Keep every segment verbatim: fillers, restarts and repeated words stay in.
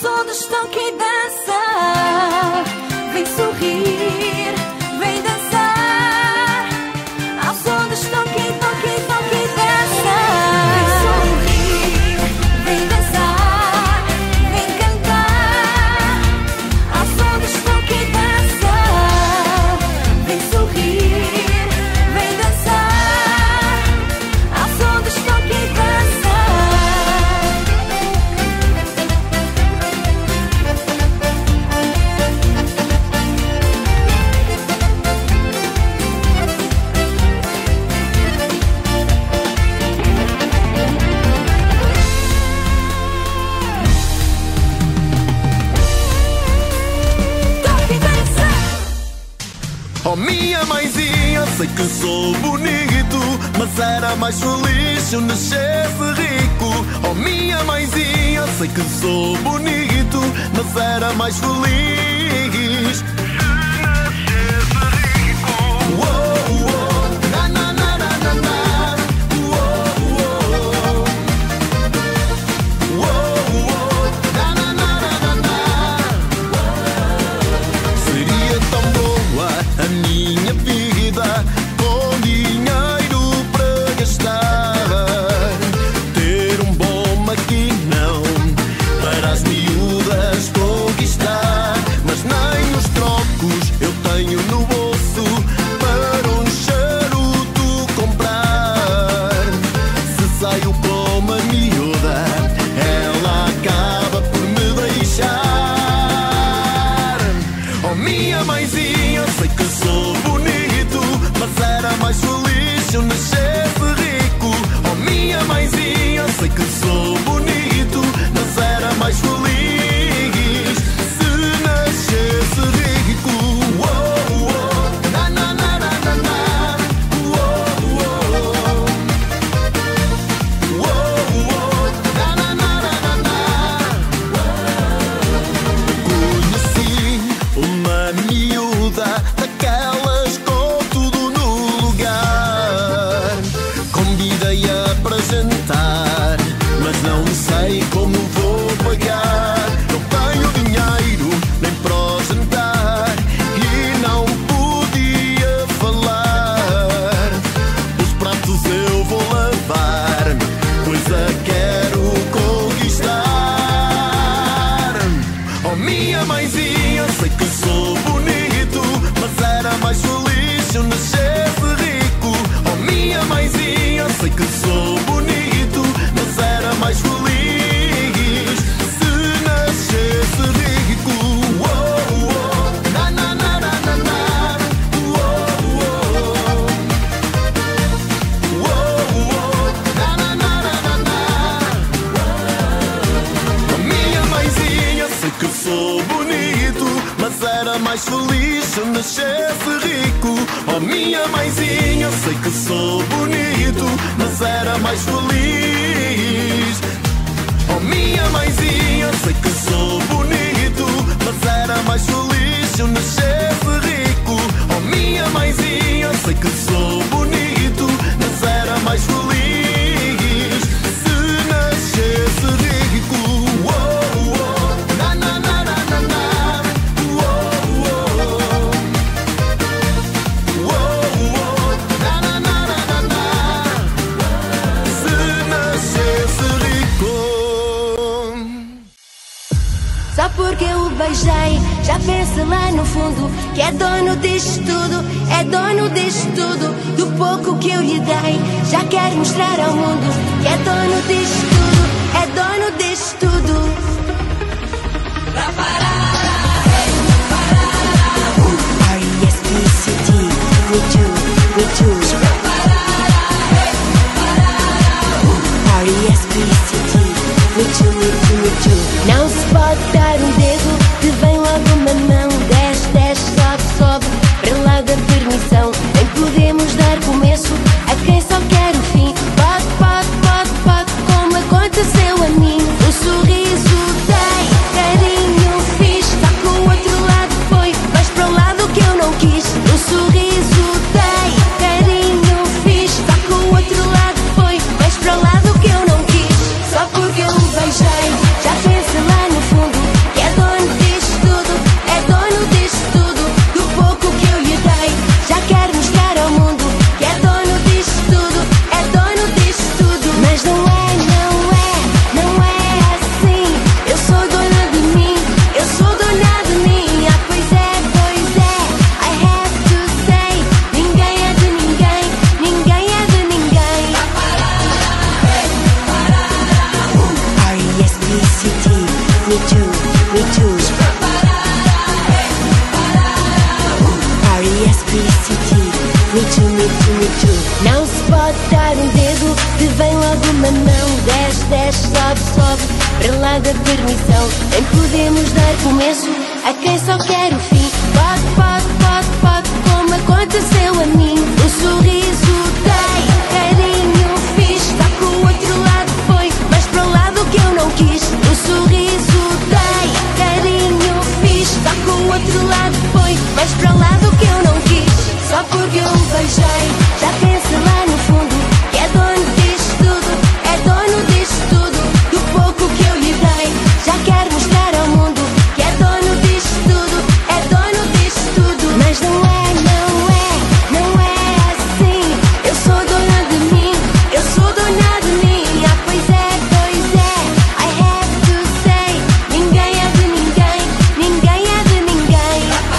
som do estoque e dança. Vem sorrir, vem dançar. Ao som do estoque, toque, toque e dança. Vem sorrir, vem dançar, vem cantar. Ao som do estoque e dança. Vem sorrir, vem dançar. Ao som do estoque e dança. Oh, minha mãezinha, sei que sou bonito, mas era mais feliz se eu nascesse rico. Oh, minha mãezinha, sei que sou bonito, mas era mais feliz se nascesse rico. Uou, uou, na, na, na, na, na, na. Uou, uou. Uou, uou, na, na, na, na, na. Seria tão boa a minha vida com dinheiro para gastar, ter um bom maquinão para as miúdas conquistar. Mas nem os trocos eu tenho no bolso para um charuto comprar. Se saio com uma miúda, ela acaba por me deixar. Oh, minha mãezinha, sei que sou bonito, mas era mais feliz se eu nascesse rico. Oh, minha mãezinha, sei que sou bonito, mas era mais feliz se nascesse rico. Uou, uou, na, na, na, na, na, na. Uou, uou. Uou, uou, na, na, na, na, na, na. Conheci uma miúda daquelas com tudo no lugar. Convidei-a para jantar, mas não sei como vou pagar. Não tenho dinheiro nem para o jantar e não podia falar. Os pratos eu vou lavar, pois a quero conquistar. Oh, minha mãezinha, sei que sou bonito, mas era mais feliz se eu nascesse rico. Oh, minha mãezinha, sei que sou bonito, mas era mais feliz se nascesse rico. Uou, uou, na, na, na, na, na, na. Uou, uou. Uou, uou, na, na, na, na, na, na. Oh, minha mãezinha, sei que sou bonito, mas era mais feliz se eu nascesse rico. Oh, minha mãezinha, sei que sou bonito, mas era mais feliz. Oh, minha mãezinha, sei que sou bonito, mas era mais feliz se eu nascesse rico. Oh, minha mãezinha, sei que sou bonito, mas era mais feliz se nascesse rico. Uou, uou, na, na, na, na, na, na. Uou, uou. Uou, uou, na, na, na, na, na, na. Se nascesse rico. Só porque eu o beijei, já pensa lá no fundo que é dono disto tudo, é dono disto tudo. Do pouco que eu lhe dei, já quer mostrar ao mundo que é dono disto tudo, é dono disto tudo. R E S P C T, me too, me too. R E S P C T, me too, me too, me too. Não se pode dar um dedo, te vem logo uma mão. Desce, desce, sobe, sobe, para lá da permissão. Nem podemos dar começo a quem só quer o fim. Pode, pode, pode, pode, como aconteceu a mim. Um sorriso me too, me too. R E S P C T, me too, me too, me too. Não se pode dar um dedo, te vem logo uma mão. Desce, desce, sobe, sobe, para lá da permissão. Nem podemos dar começo a quem só quer o fim. Pode, pode, pode, pode, como aconteceu a mim. O sorriso dei, carinho fiz, está com o outro lado foi, mas para o lado que eu não quis. O sorriso dei, carinho fiz, está com o outro lado foi, mas para o lado que eu não quis. Só porque eu o beijei, já pensa lá no fundo que é dono disto tudo, é dono disto tudo. Do pouco que eu lhe dei, já quer mostrar ao mundo que é dono disto tudo, é dono disto tudo. Mas não é, não é, não é assim. Eu sou dona de mim, eu sou dona de mim. Ah, pois é, pois é, I have to say. Ninguém é de ninguém, ninguém é de ninguém.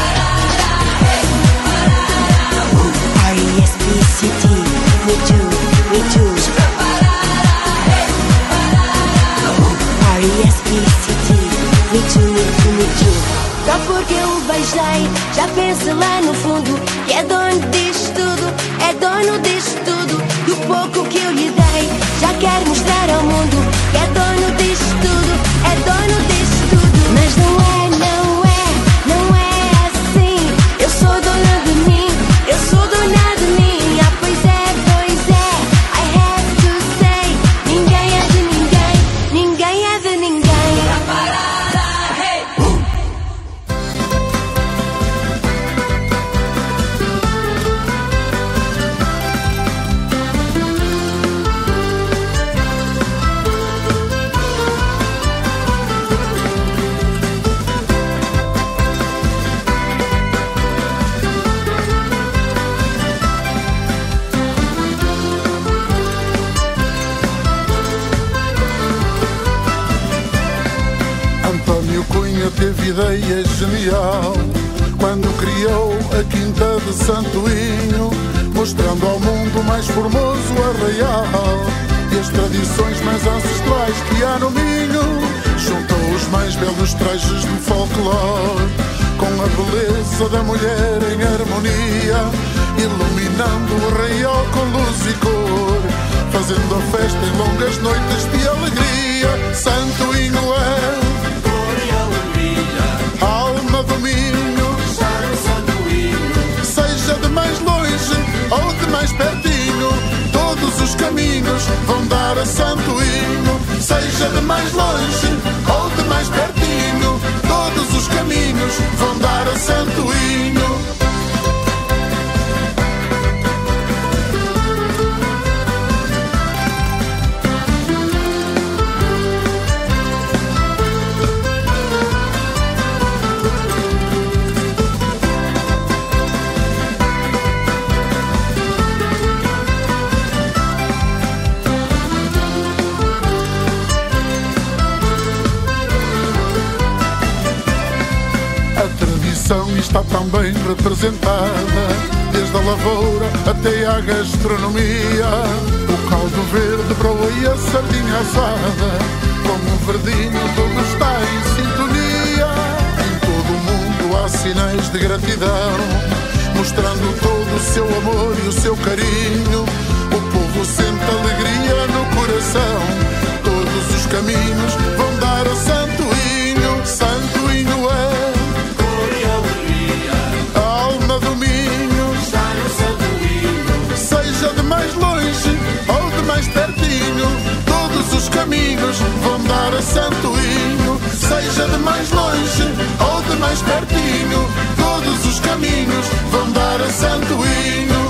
R E S P C T, me too, me too. R E S P C T, me too, me too, me too. Só porque eu o beijei, já pensa lá no fundo que é dono disto tudo, é dono disto tudo. Do pouco que eu lhe dei, já quer mostrar ao mundo que é dono disto tudo, é dono disto tudo. Mas não é, não é, não é assim. Eu sou dona de mim, eu sou dona de mim. Ah, pois é, pois é, I have to say. Ninguém é de ninguém, ninguém é de ninguém. António Cunha teve ideia genial quando criou a Quinta de Santoinho, mostrando ao mundo o mais formoso arraial e as tradições mais ancestrais que há no Minho. Juntou os mais belos trajes do folclore com a beleza da mulher em harmonia, iluminando o arraial com luz e cor, fazendo a festa em longas noites de alegria. Santoinho é alma do Minho, seja de mais longe ou de mais pertinho, todos os caminhos vão dar a Santoinho. Seja de mais longe ou de mais pertinho, todos os caminhos vão dar a Santoinho. Está tão bem representada, desde a lavoura até à gastronomia. O caldo verde, broa e a sardinha assada, como um verdinho tudo está em sintonia. Em todo o mundo há sinais de gratidão, mostrando todo o seu amor e o seu carinho. O povo sente alegria no coração, todos os caminhos vão dar a Santoinho. Santoinho é do Minho, seja de mais longe ou de mais pertinho, todos os caminhos vão dar a Santoinho. Seja de mais longe ou de mais pertinho, todos os caminhos vão dar a Santoinho.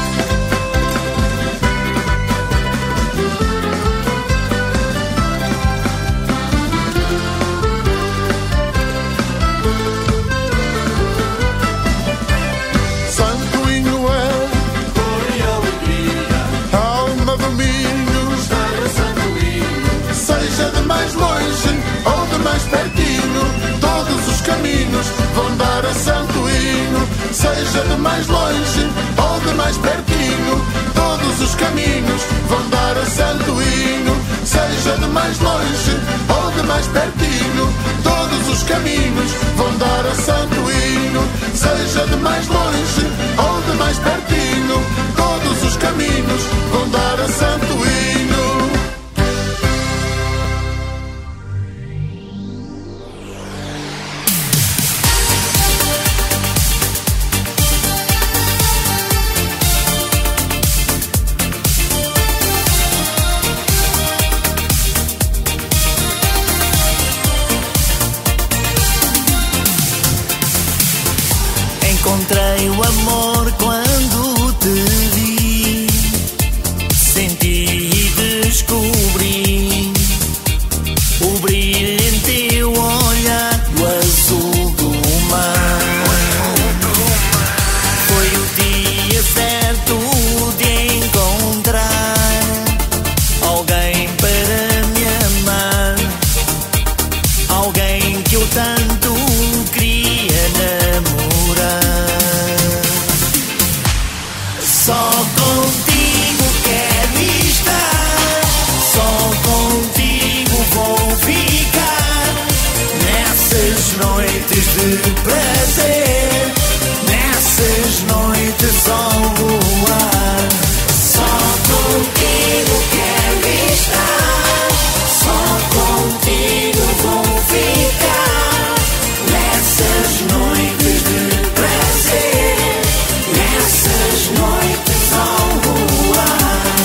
Seja de mais longe ou de mais pertinho, todos os caminhos vão dar a Santoinho. Seja de mais longe ou de mais pertinho, os caminhos vão dar a Santoinho, seja de mais longe ou de mais pertinho, todos os caminhos vão dar a Santoinho. Encontrei o amor quando te vi, senti e descobri o brilho em teu olhar, o azul do mar. Foi o dia certo de encontrar alguém para me amar, alguém que eu tanto queria namorar. Só contigo quero estar, só contigo vou ficar, nessas noites de prazer, nessas noites ao luar. Só contigo quero estar, só contigo vou ficar, nessas noites de prazer, nessas noites ao luar.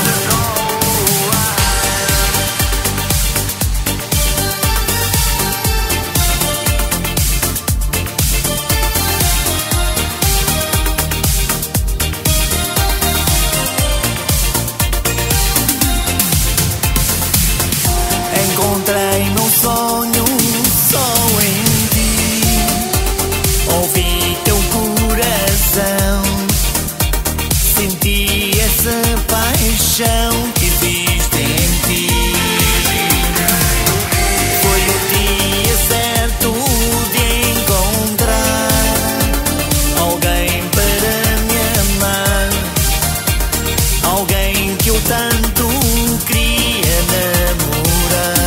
Encontrei meu sonho só em ti, ouvi teu coração, senti essa paixão que existe em ti. Foi o dia certo de encontrar alguém para me amar, alguém que eu tanto queria namorar.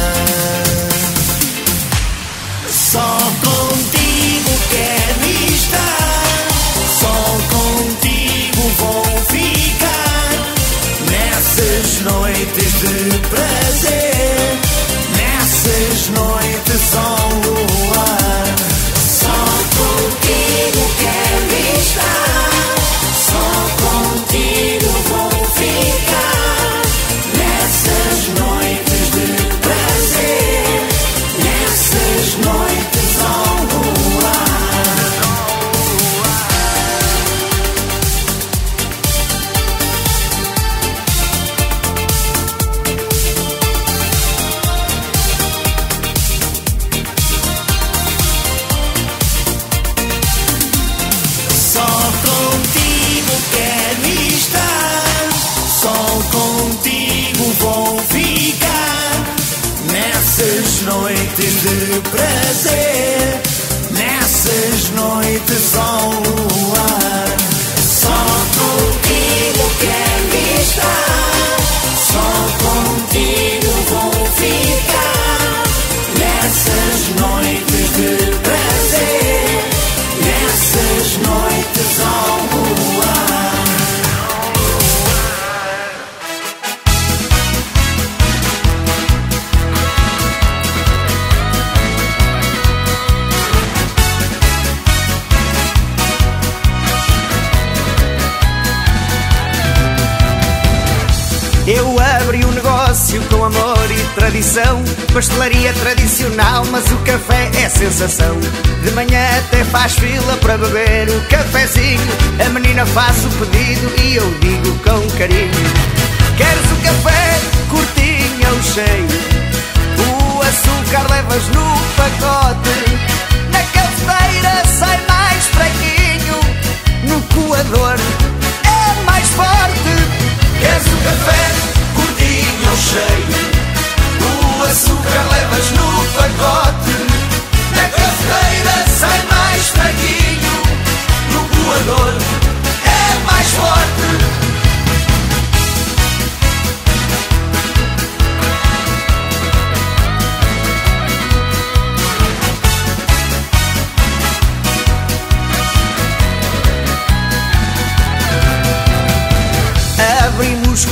Só contigo quero estar, só contigo vou ficar, nessas noites de prazer, nessas noites ao luar. Só contigo quero estar, só contigo vou ficar, nessas noites de prazer, nessas noites ao luar. Só contigo quero estar, só contigo vou ficar, nessas noites de prazer, nessas noites ao luar. Só contigo quero estar, só contigo vou ficar, nessas noites de prazer, nessas noites ao luar. Eu abri um negócio com amor e tradição, pastelaria tradicional, mas o café é sensação. De manhã até faz fila para beber o cafezinho, a menina faz o pedido e eu digo com carinho: queres o café curtinho ou cheio? O açúcar levas no pacote, na cafeteira sai mais fraquinho, no coador é mais forte. Queres o café curtinho ou cheio? O açúcar levas no pacote, na cafeteira sai mais fraquinho, no coador é mais forte.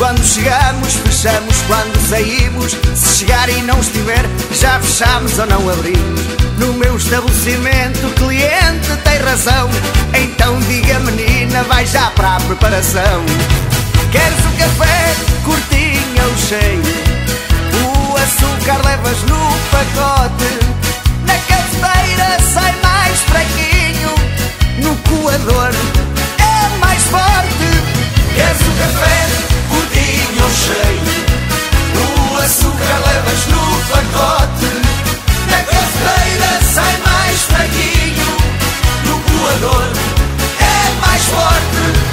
Quando chegamos, fechamos, quando saímos. Se chegar e não estiver, já fechamos ou não abrimos. No meu estabelecimento o cliente tem razão. Então diga menina, vai já para a preparação. Queres o café curtinho ou cheio? O açúcar levas no pacote. Na cafeteira sai mais fraquinho. No coador é mais forte. Queres o café curtinho ou cheio? O açúcar levas no pacote. Na cafeteira sai mais fraquinho. No coador é mais forte.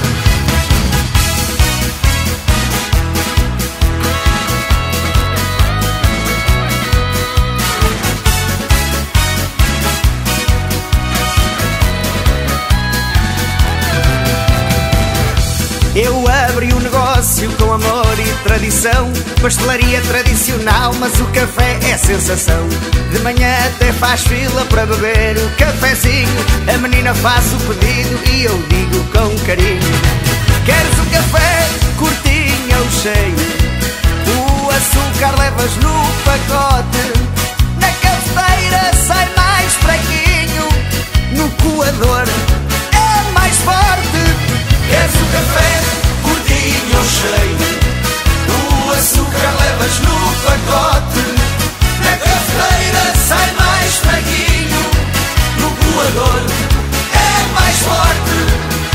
Eu abri um negócio com amor e tradição. Pastelaria tradicional, mas o café é sensação. De manhã até faz fila para beber o cafezinho. A menina faz o pedido e eu digo com carinho: queres o café curtinho ou cheio? O açúcar levas no pacote. Na cafeteira sai mais fraquinho. No coador é mais forte. Queres o café curtinho ou cheio? O açúcar levas no pacote. Na cafeteira sai mais fraquinho. No coador é mais forte.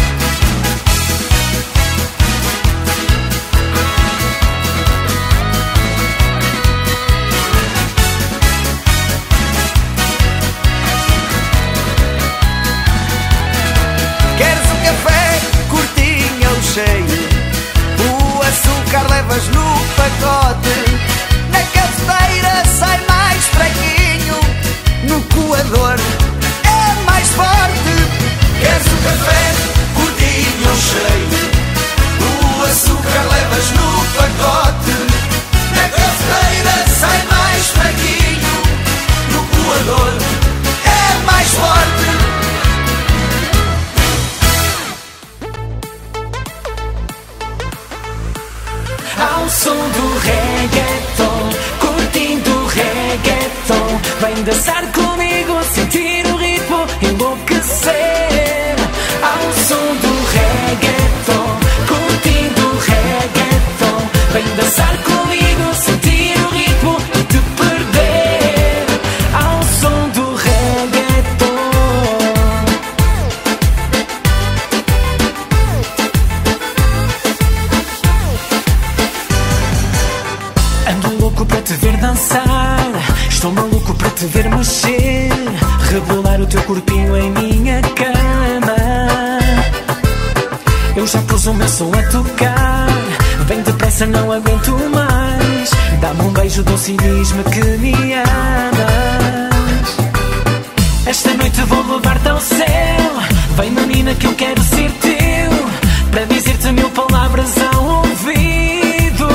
Queres o café curtinho ou cheio? O açúcar levas no pacote. Na cafeteira sai mais fraquinho. No coador é mais forte. Queres o café curtinho ou cheio? O açúcar levas no pacote. Na cafeteira sai mais fraquinho. No coador é mais forte. Ao som do reggaeton, curtindo o reggaeton. Vem dançar comigo, sentir o ritmo, enlouquecer. Ao som do reggaeton, curtindo o reggaeton. Vem dançar comigo, sentir o ritmo e te perder. Ao som do reggaeton. Ando louco para te ver dançar, estou maluco para te ver mexer, rebolar o teu corpinho em minha cama. Eu já pus o meu som a tocar, vem depressa, não aguento mais. Dá-me um beijo doce e diz-me que me amas. Esta noite vou levar-te ao céu, vem menina que eu quero ser teu, para dizer-te mil palavras ao ouvido.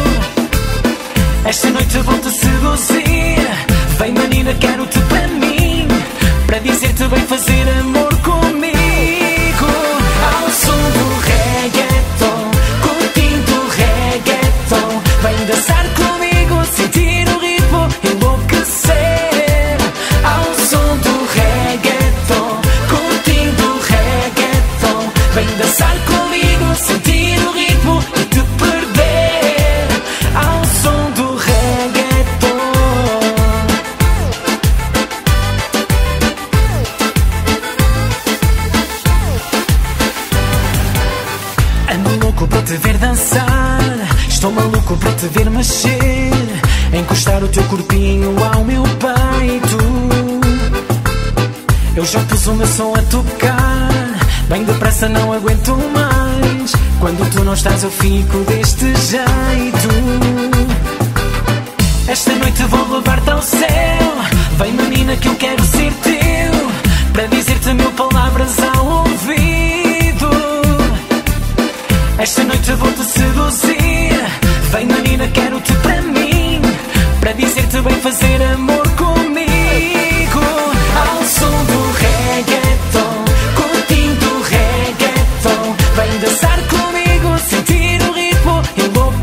Esta noite vou-te seduzir, vem menina, quero-te para mim, para dizer-te bem fazer amor comigo. Ao som do reggaeton, curtindo o reggaeton. Vem dançar comigo, sentir o ritmo, enlouquecer. Ao som do reggaeton, curtindo o reggaeton. Vem dançar comigo, sentir o ritmo e te perder. Ao som do reggaeton. Ando louco para te ver dançar, estou maluco para te ver mexer, encostar o teu corpinho ao meu peito. Eu já pus o meu som a tocar, bem depressa, não aguento mais. Quando tu não estás eu fico deste jeito. Esta noite vou levar-te ao céu, vem menina que eu quero ser teu, para dizer-te mil palavras ao ouvido. Esta noite vou-te seduzir, vem menina, quero-te para mim, para dizer-te bem fazer amor comigo. Ao som do reggaeton, curtindo o reggaeton. Vem dançar comigo, sentir o ritmo, enlouquecer.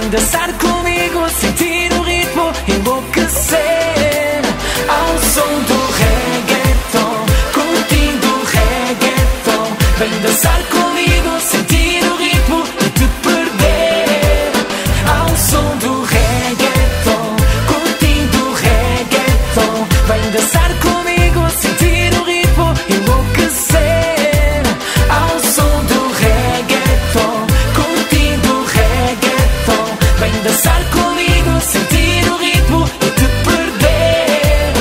Vem dançar comigo, sentir o ritmo, enlouquecer ao som do reggaeton, curtindo o reggaeton. Vem dançar comigo, sentir o ritmo e te perder ao som do reggaeton, curtindo o reggaeton. Vem dançar comigo, sentir o ritmo, enlouquecer ao som do reggaeton, curtindo o reggaeton. Vem dançar comigo, sentir o ritmo e te perder.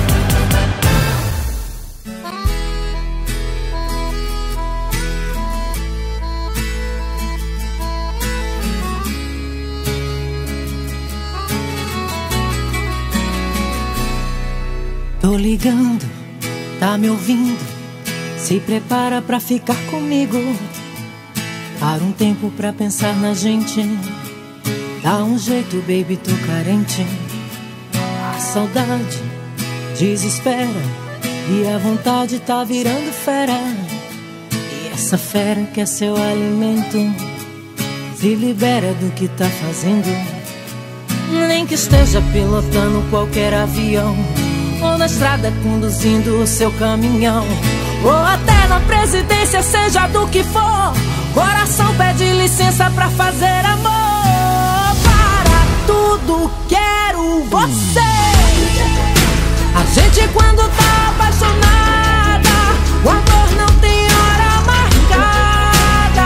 Tô ligando, tá me ouvindo? Se prepara pra ficar comigo. Para um tempo pra pensar na gente. Dá um jeito, baby, tô carente. A saudade desespera e a vontade tá virando fera. E essa fera que é seu alimento se libera do que tá fazendo. Nem que esteja pilotando qualquer avião, ou na estrada conduzindo o seu caminhão, ou até na presidência, seja do que for, coração pede licença pra fazer amor. Para tudo, quero você. A gente quando tá apaixonada, o amor não tem hora marcada.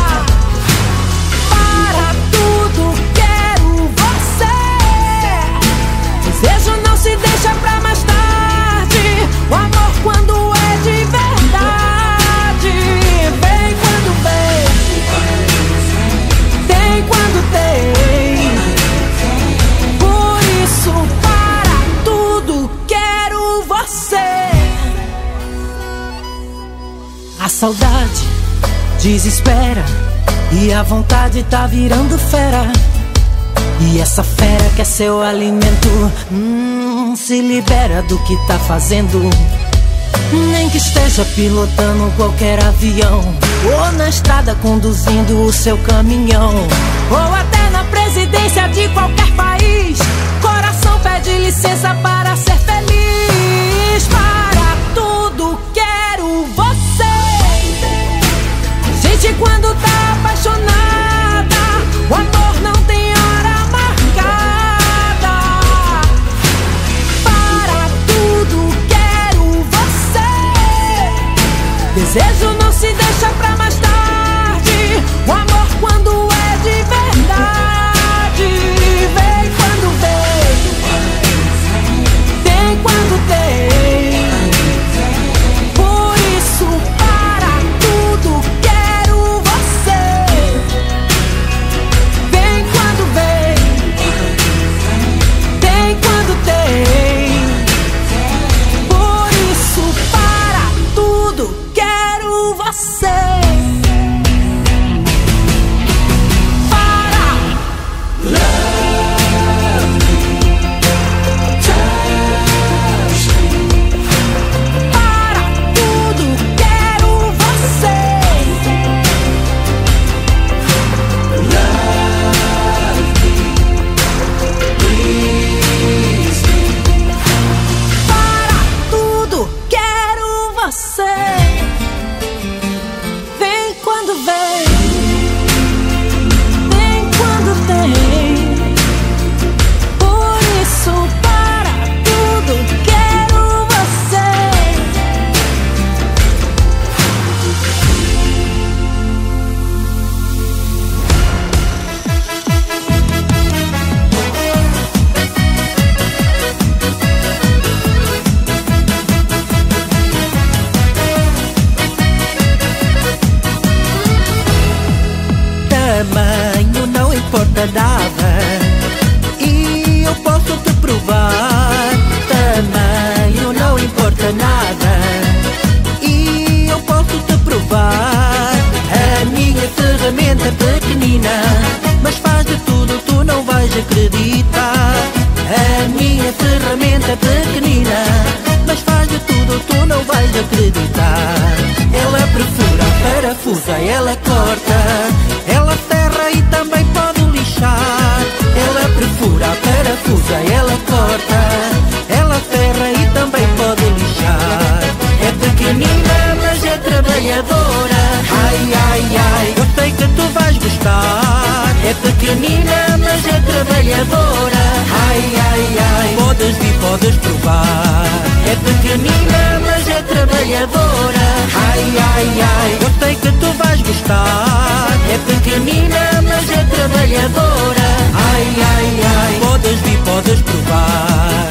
Para tudo, quero você. Desejo não se deixa pra mais tarde. O amor quando é de verdade. Vem quando vem, tem quando tem. Por isso, para tudo, quero você. A saudade desespera e a vontade tá virando fera. E essa fera que é seu alimento, hum, se libera do que tá fazendo. Nem que esteja pilotando qualquer avião, ou na estrada conduzindo o seu caminhão, ou até na presidência de qualquer país, coração pede licença para ser feliz. Para tudo, quero você. A gente quando tá apaixonada, o amor não tem hora marcada. Para tudo, quero você. Desejo não se deixa pra mais tarde. O amor quando é de verdade. Vem quando vem, tem quando tem. Por isso, para tudo, quero você. Vem quando vem, tem quando tem. Por isso, para tudo, quero você. Para Para tudo, quero você. Para tudo, quero você. Vem quando vem, tem quando tem. Por isso, para tudo, quero você. Tamanho não importa nada, e eu posso te provar. Tamanho não importa nada, e eu posso te provar. A minha ferramenta é pequenina, mas faz de tudo, tu não vais acreditar. A minha ferramenta é pequenina, mas faz de tudo, tu não vais acreditar. Ela perfura, parafusa, ela corta, ela serra e também pode lixar. trabalhadora. Ai, ai, ai, eu sei que tu vais gostar. É pequenina, mas é trabalhadora. Ai, ai, ai, podes vir, podes provar. É pequenina, mas é trabalhadora. Ai, ai, ai, eu sei que tu vais gostar. É pequenina, mas é trabalhadora. Ai, ai, ai, podes vir, podes provar.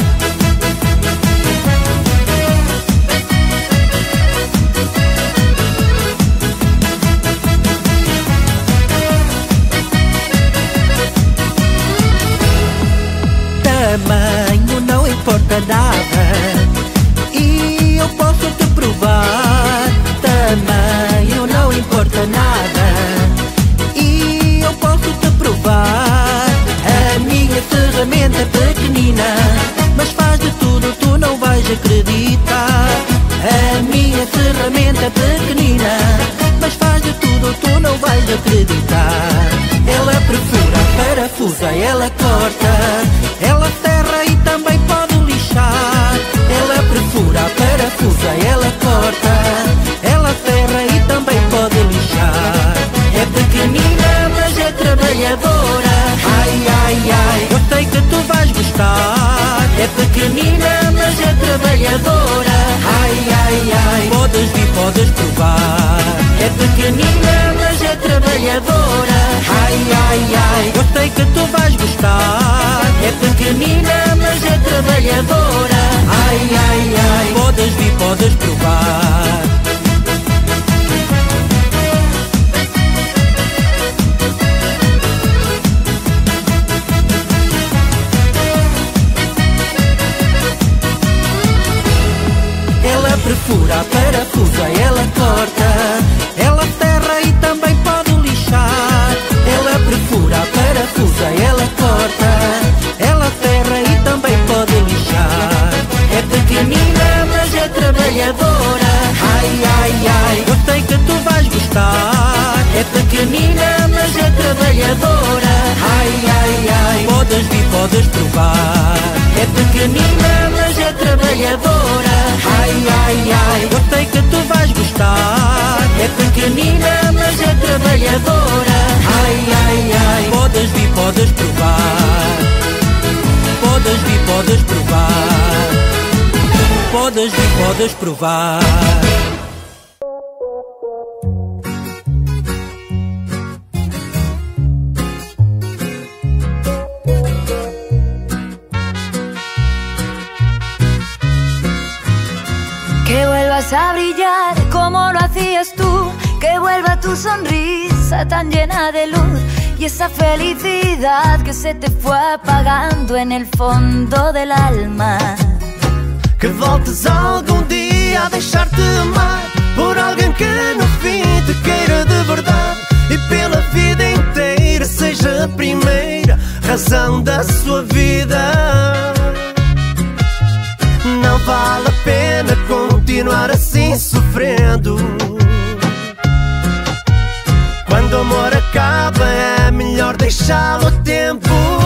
Tamanho não importa nada, e eu posso te provar. Tamanho não importa nada, e eu posso te provar. A minha ferramenta é pequenina, mas faz de tudo, tu não vais acreditar. A minha ferramenta é pequenina, mas faz de tudo, tu não vais acreditar. Ela perfura, parafusa, ela corta, ela serra e também pode lixar. Ela perfura, parafusa, ela corta, ela serra e também pode lixar. É pequenina, mas é trabalhadora. Ai, ai, ai, eu sei que tu vais gostar. É pequenina, mas é trabalhadora. Ai, ai, ai, podes vir, podes provar. É pequenina, mas é trabalhadora. Ai, ai, ai, eu sei que tu vais gostar. É pequenina, mas é trabalhadora. Ai, ai, ai, podes vir, podes provar. Ela perfura, parafusa, ela corta, ela serra e também pode lixar. Ela perfura, parafusa, ela corta, ela serra e também pode lixar. É pequenina, mas é trabalhadora. Ai, ai, ai, eu sei que tu vais gostar. É pequenina, mas é trabalhadora. Ai, ai, ai, podes vir, podes provar. É pequenina, mas é trabalhadora. Ai, ai, ai, eu sei que tu vais gostar. É pequenina, mas é trabalhadora. Ai, ai, ai, podes vir, podes provar. Podes vir, podes provar. Podes vir, podes provar. Que vuelvas a brillar como lo hacías tú, que vuelva tu sonrisa tan llena de luz y esa felicidad que se te fue apagando en el fondo del alma. Que voltes algum dia a deixar-te amar por alguém que no fim te queira de verdade e pela vida inteira seja a primeira razão da sua vida. Não vale a pena continuar assim sofrendo. Quando o amor acaba é melhor deixá-lo a tempo.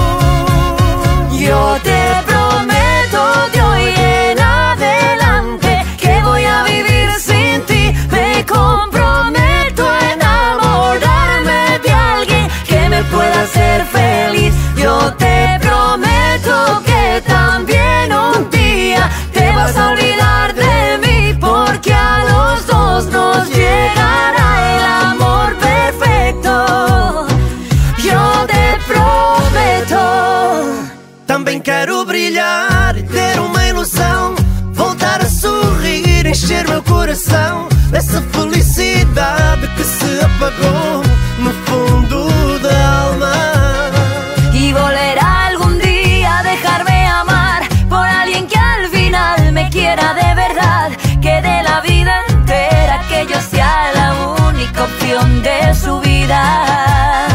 Yo te prometo de hoy en adelante que voy a vivir sin ti. Me comprometo a enamorarme de alguien que me pueda hacer feliz. Yo te prometo que también un día te vas a olvidar de mí, porque a los dos nos llegará el amor perfecto. Yo te prometo. Também quero brilhar e ter uma ilusão, voltar a sorrir, encher meu coração dessa felicidade que se apagou no fundo da alma. Y volverá algún día a dejarme amar por alguien que al final me quiera de verdad, que de la vida entera que yo sea la única opción de su vida.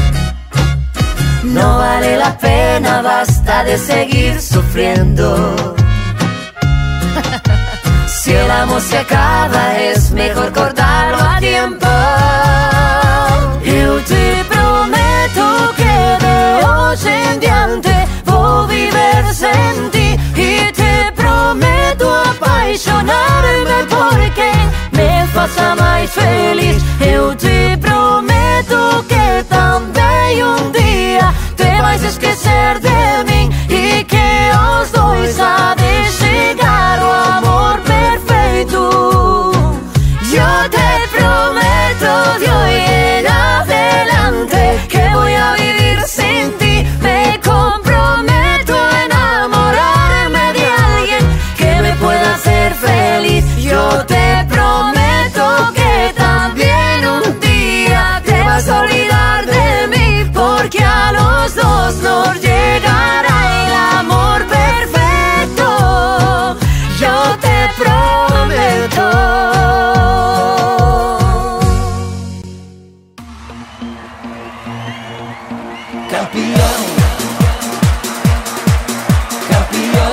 No vale la pena, basta de seguir sufriendo. Si el amor se acaba es mejor cortarlo a tiempo. Eu te prometo que de hoy en diante voy a vivir sin ti, y te prometo apaixonarme por quien me faça mais feliz. Eu te prometo que também um dia te vais esquecer de mim e que os dois há de chegar o amor perfeito. Eu te prometo de hoy en adelante que voy a vivir sin ti. Me comprometo a enamorarme de alguien que me pueda hacer feliz. Yo te prometo que también un día te vas a olvidar de mí, porque a los dos nos llegará el amor perfecto. Yo te prometo. Campeão, campeão.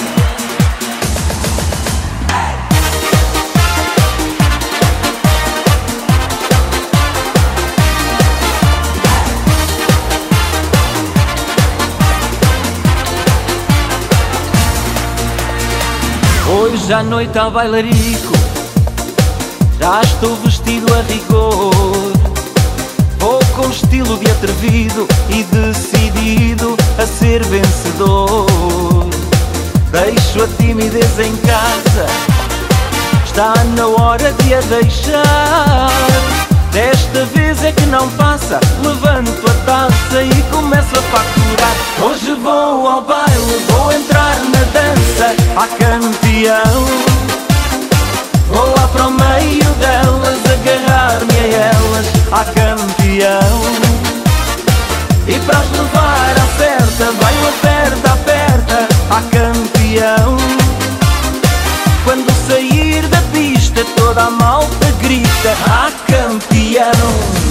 Hoje à noite ao bailarico, já estou vestido a rigor. Vou com estilo de atrevido e decidido a ser vencedor. Deixo a timidez em casa, está na hora de a deixar. Desta vez é que não passa, levanto a taça e começo a facturar. Hoje vou ao baile, vou entrar na dança, a campeão. Vou lá para o meio delas, agarrar-me a elas, a campeão. E para as levar à certa, vai o aperta, aperta, a campeão. Quando sair da pista, toda a malta grita, a campeão.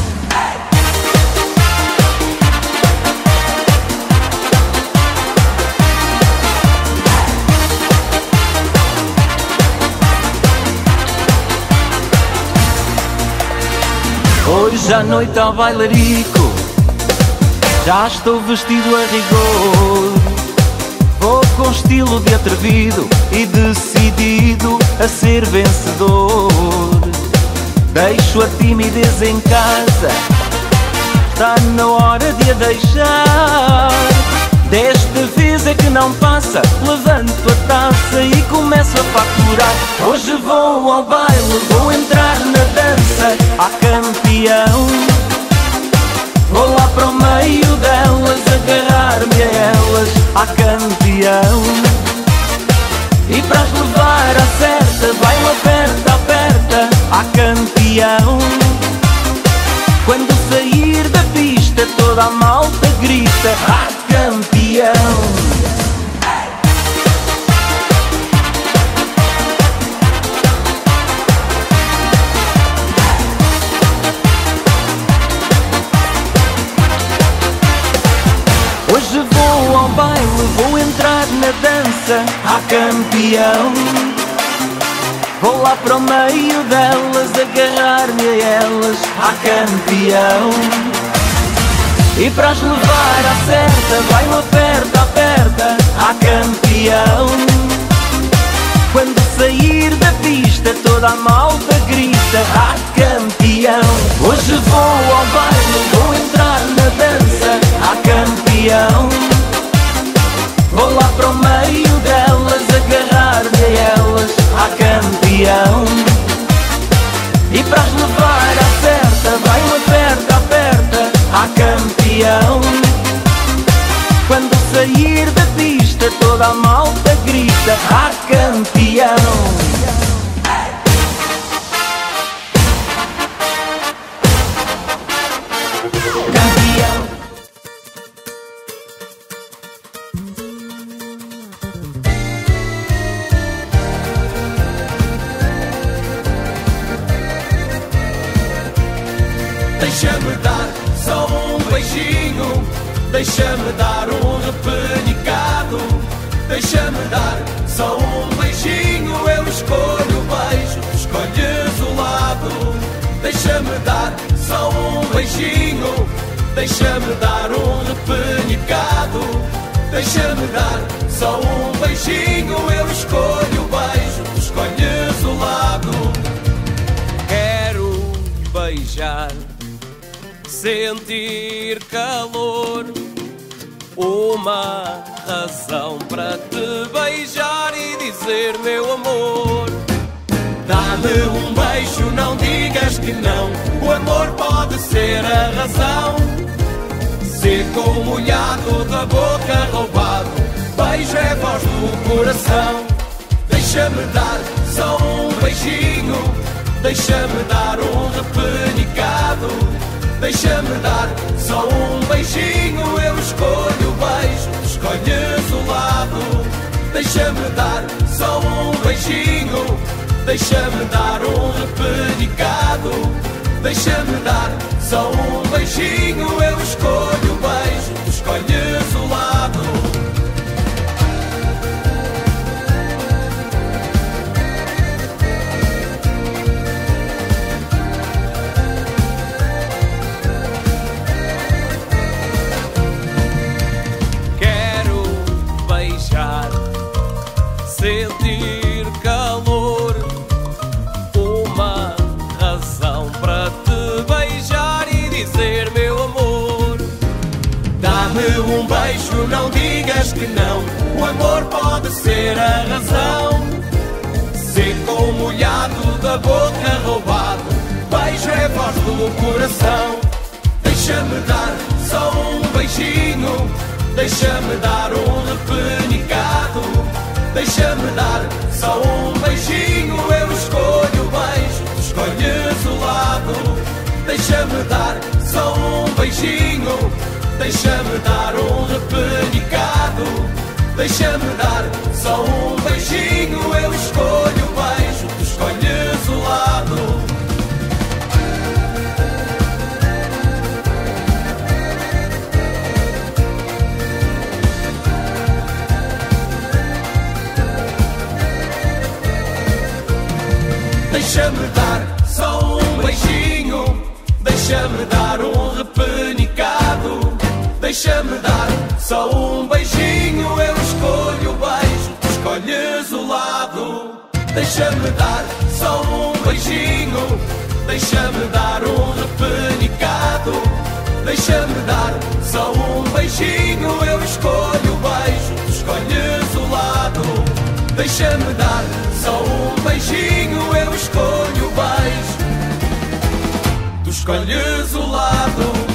Hoje à noite ao bailarico, já estou vestido a rigor. Vou com estilo de atrevido e decidido a ser vencedor. Deixo a timidez em casa, está na hora de a deixar. Desta vez é que não passa, levanto a taça e começo a facturar. Hoje vou ao baile, vou entrar na dança, a campeão. Vou lá para o meio delas, agarrar-me a elas, a campeão. E para as levar à certa, vai o aperta, aperta, a campeão. Quando sair da pista, toda a malta grita, a campeão. Hoje vou ao baile, vou entrar na dança, a campeão. Vou lá para o meio delas, agarrar-me a elas, a campeão. E para as levar à certa, vai o aperta, aperta, a campeão. Quando sair da pista, toda a malta grita, a campeão. Hoje vou ao baile, vou entrar na dança, a campeão. Vou lá para o meio delas, agarrar-me a elas, a campeão. E para as levar à certa, vai o aperta, aperta, a campeão. Quando sair da pista, toda a malta grita, a campeão. Deixa-me dar só um beijinho, deixa-me dar um repenicado. Deixa-me dar só um beijinho, eu escolho o beijo, escolhes o lado. Deixa-me dar só um beijinho, deixa-me dar um repenicado. Deixa-me dar só um beijinho, eu escolho o beijo, escolhes o lado. beijar, sentir calor, uma razão para te beijar e dizer meu amor. Dá-me um beijo, não digas que não, o amor pode ser a razão. Seco, molhado, da boca roubado, beijo é voz do coração. Deixa-me dar só um beijinho, deixa-me dar um repenicado. Deixa-me dar só um beijinho, eu escolho o beijo, escolhes o lado. Deixa-me dar só um beijinho, deixa-me dar um repenicado. Deixa-me dar só um beijinho, eu escolho o beijo, escolhes o lado. Sentir calor, uma razão para te beijar e dizer meu amor. Dá-me um beijo, não digas que não, o amor pode ser a razão. Seco, molhado, da boca roubado, beijo é voz do coração. Deixa-me dar só um beijinho, deixa-me dar um repenicado. Deixa-me dar só um beijinho, eu escolho o beijo, escolhes o lado. Deixa-me dar só um beijinho, deixa-me dar um repenicado. Deixa-me dar só um beijinho, eu escolho o beijo, escolhes o lado. Deixa-me dar só um beijinho, deixa-me dar um repenicado. Deixa-me dar só um beijinho, eu escolho o beijo, tu escolhes o lado. Deixa-me dar só um beijinho, deixa-me dar um repenicado. Deixa-me dar só um beijinho, eu escolho o beijo, tu escolhes o lado. Deixa-me dar só um beijinho, eu escolho o beijo, tu escolhes o lado.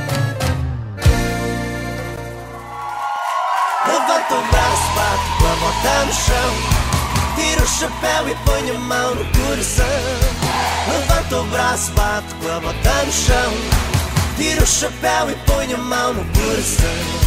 Levanta o braço, bate com a bota no chão, tira o chapéu e põe a mão no coração. Levanta o braço, bate com a bota no chão, tira o chapéu e põe a mão no coração.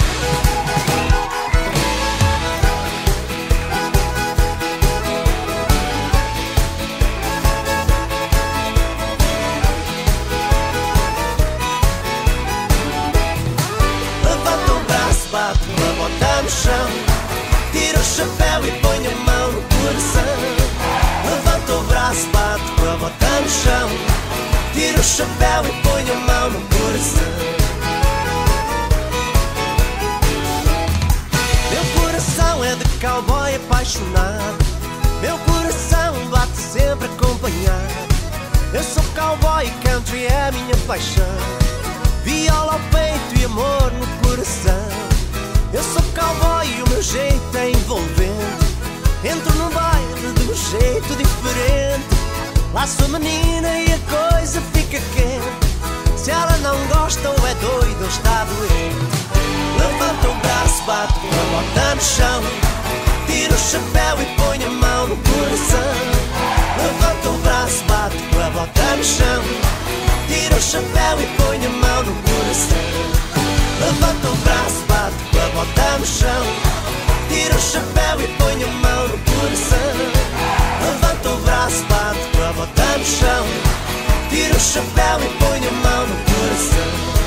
Bate com a bota no chão, tira o chapéu e põe a mão no coração. Levanta o braço, bate com a bota no chão, tira o chapéu e põe a mão no coração. Meu coração é de cowboy apaixonado, meu coração bate sempre acompanhado. Eu sou cowboy e country é a minha paixão, viola ao peito e amor no coração. Eu sou cowboy e o meu jeito é envolvente, entro no baile de um jeito diferente. Lá sou menina e a coisa fica quente, se ela não gosta ou é doida ou está doente. Levanta o braço, bate com a bota no chão, tira o chapéu e põe a mão no coração. Levanta o braço, bate com a bota no chão, tira o chapéu e põe a mão no coração. Levanta o braço, bate com a bota no chão, tira o chapéu e põe a mão no coração. Levanta o braço, bate com a bota no chão, tira o chapéu e põe a mão no coração.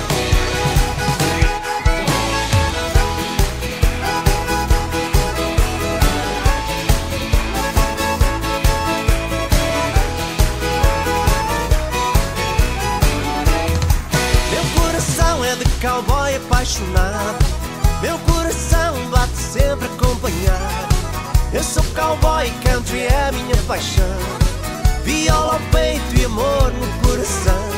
Cowboy apaixonado, meu coração bate sempre acompanhado. Eu sou cowboy e country é a minha paixão, viola ao peito e amor no coração.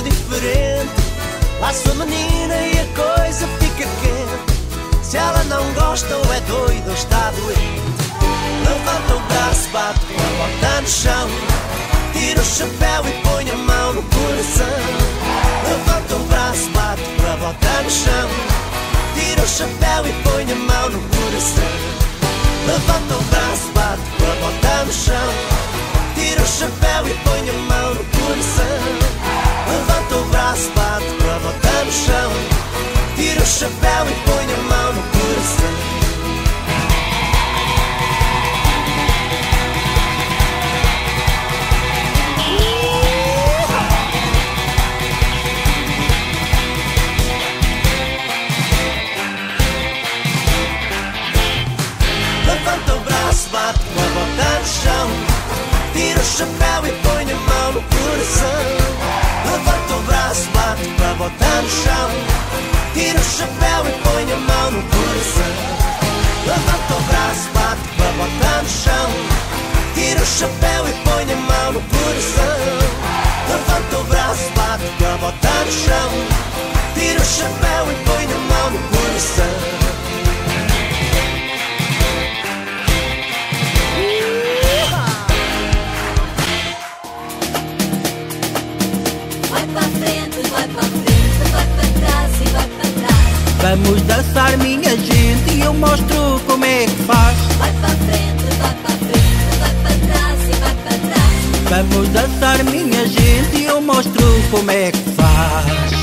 diferente. Laço a menina e a coisa fica quente. Se ela não gosta ou é doida ou está doente, levanta o braço, bate com a bota no chão, tira o chapéu e põe a mão no coração. Levanta o braço, bate com a bota no chão, tira o chapéu e põe a mão no coração. Levanta o braço, bate com a bota no chão, tira o chapéu e põe a mão no coração. Levanta o braço, bate com a bota no chão, tira o chapéu e põe a mão no coração. Levanta o braço, bate com a bota no chão, tira o chapéu e põe a mão no coração. Levanta o braço, bate com a bota no chão, tira o chapéu e põe a mão no coração. Levanta o braço, bate com a bota no chão, tira o chapéu e põe a mão no coração. Levanta o braço, bate com a bota no chão, tira o chapéu e põe a mão no coração. Vamos dançar, minha gente, e eu mostro como é que faz. Vai para frente, vai para frente, vai para trás e vai para trás. Vamos dançar, minha gente, e eu mostro como é que faz.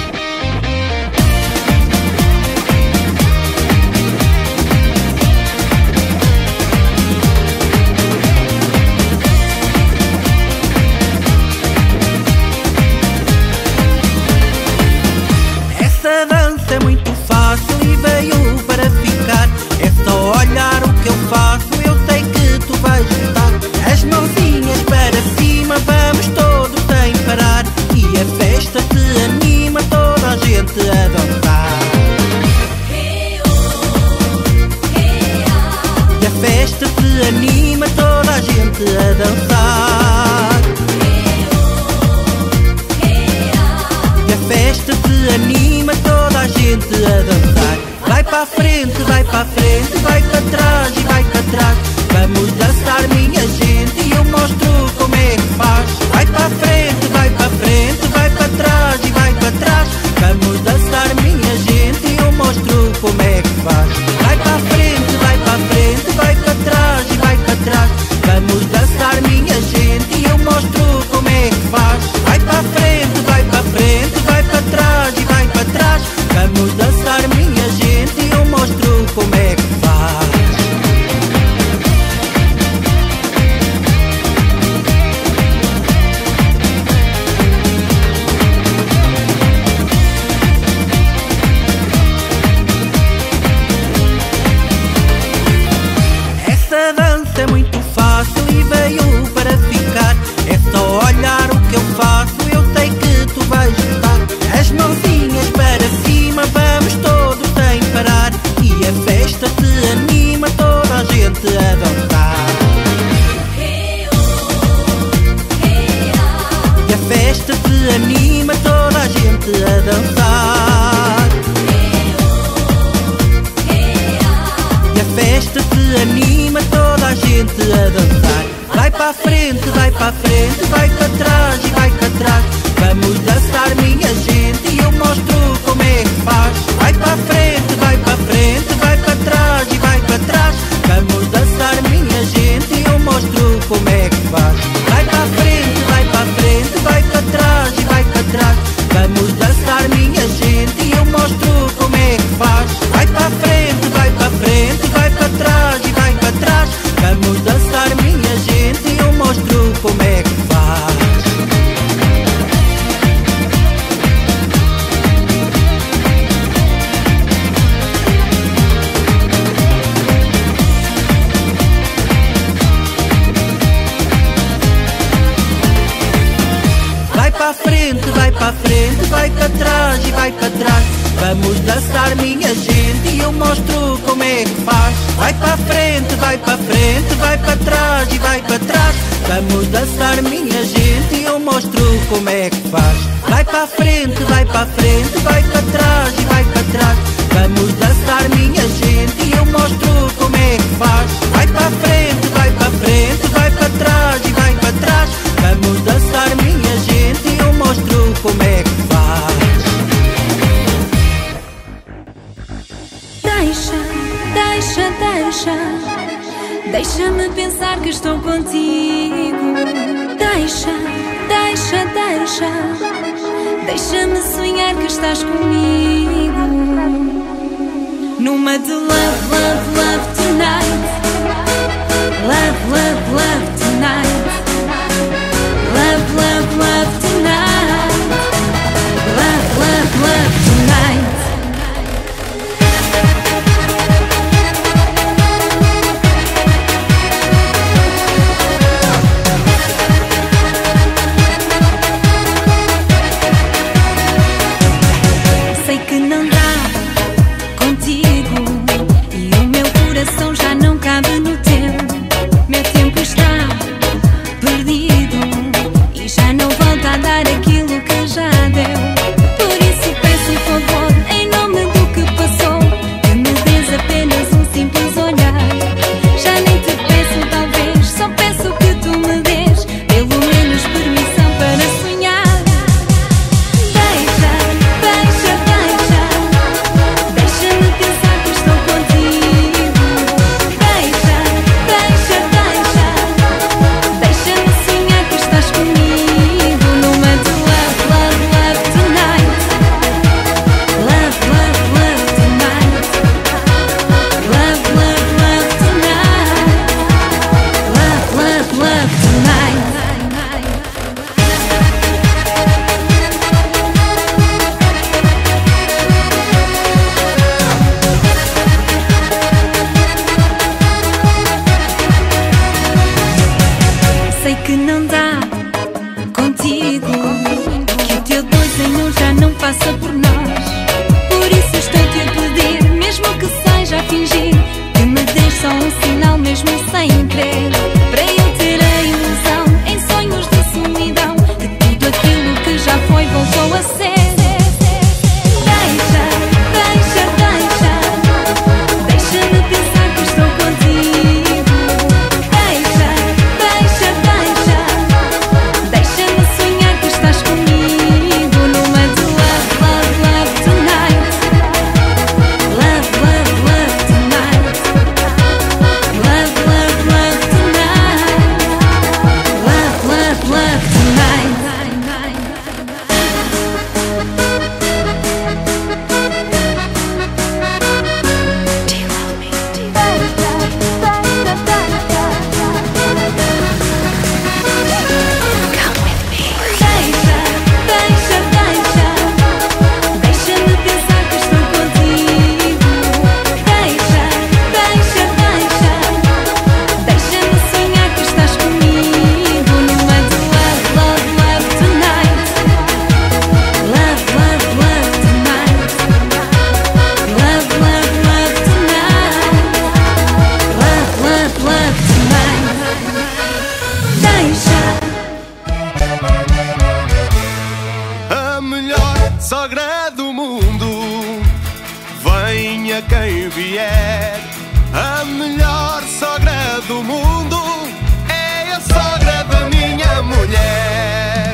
Essa dança é muito fácil e veio para ficar. É só olhar o que eu faço, eu sei que tu vais gostar. As mãozinhas para cima, vamos todos sem parar. E a festa se anima, toda a gente a dançar. E a festa se anima, toda a gente a dançar. E a festa se anima, toda a gente a dançar. Vai para a frente, vai para a frente, vai para trás e vai para trás. Vamos dançar, minha gente, e eu mostro como é que faz. Vai para a frente, vai para a frente, vai para trás e vai para trás. Vamos dançar, minha gente, e eu mostro como é que faz. Vai para a frente, vai para a frente, vai para trás e vai para trás. Vamos dançar, minha gente, e eu mostro como é que faz. Vai para a frente, vai para a frente, vai para trás e vai para trás. Vamos dançar, minha gente, e eu mostro como é que faz. Essa dança é muito fácil e veio para ficar. É só olhar o que eu faço, eu sei que tu vais gostar. As mãozinhas para cima, vamos todos sem parar. E a festa se anima, toda a gente a dançar. E a festa se anima, toda a gente a dançar. E a festa se anima, toda a gente a dançar. Vai para a frente, vai para a frente, vai para trás e vai para trás. Vamos dançar, minha gente, e eu mostro como é que faz. Vai para a frente, vai para a frente, vai para trás e vai para trás. Vamos dançar, minha gente, e eu mostro como é que faz. Vai para a frente, vai para a frente, vai para trás e vai para trás. Vamos dançar, minha gente, e eu mostro como é que faz. Vai para a frente, vai para a frente, vai para trás e vai para trás. Vamos dançar, minha gente, e eu mostro como é que faz. Vai para a frente, vai para a frente, vai para trás e vai para trás. Vamos dançar, minha gente, e eu mostro como é que faz. Vai para a frente, vai para a frente, vai para trás e vai para trás. Vamos dançar, minha gente, e eu mostro como é que faz. Vai para a frente, vai para a frente, vai para trás e vai para trás. Vamos dançar, minha gente, e eu mostro como é que faz. Vai para a frente, vai para a frente, vai para trás e vai para trás. Vamos dançar, minha gente, e eu mostro como é que faz. Deixa, deixa, deixa, deixa-me pensar que estou contigo. Deixa, deixa, deixa, deixa-me sonhar que estás comigo. Numa de love, love, love tonight. Love, love, love tonight. Love, love, love tonight. Love, love, love tonight. Sei que não dá contigo e o meu coração já não cabe no teu. Meu tempo está perdido e já não volta a dar aquilo que já deu. Por isso peço um favor em nome do que passou, que me des apenas um simples olhar. Já nem te peço talvez, só peço que tu me des pelo menos permissão para sonhar. Deixa, deixa, deixa, deixa-me pensar que estou contigo. Deixa, deixa, deixa, deixa-me sonhar que estás comigo. Numa de love, love, love tonight. Love, love, love tonight. Love, love, love tonight. Love, love, love tonight. Sei que não dá contigo, que o teu dois em um já não passa por nós. Por isso estou-te a pedir, mesmo que seja a fingir, que me des só um sinal mesmo sem querer, para eu ter a ilusão em sonhos de solidão, que tudo aquilo que já foi voltou a ser. Deixa, deixa, deixa, deixa-me pensar que estou contigo. Deixa, deixa, deixa, deixa-me sonhar que estás comigo. Numa de love, love, love tonight. Love, love, love tonight. Love, love, love tonight. Love, love, love tonight. Do you love me? Come with me. Deixa, deixa, deixa, deixa-me pensar que estou contigo. Deixa, deixa, deixa, deixa-me sonhar que estás comigo. Numa de love, love, love tonight. Love, love, love tonight. Love, love, love tonight. Love, love, love tonight. Deixa. A melhor sogra do mundo, venha quem vier. A melhor sogra do mundo é a sogra da minha mulher.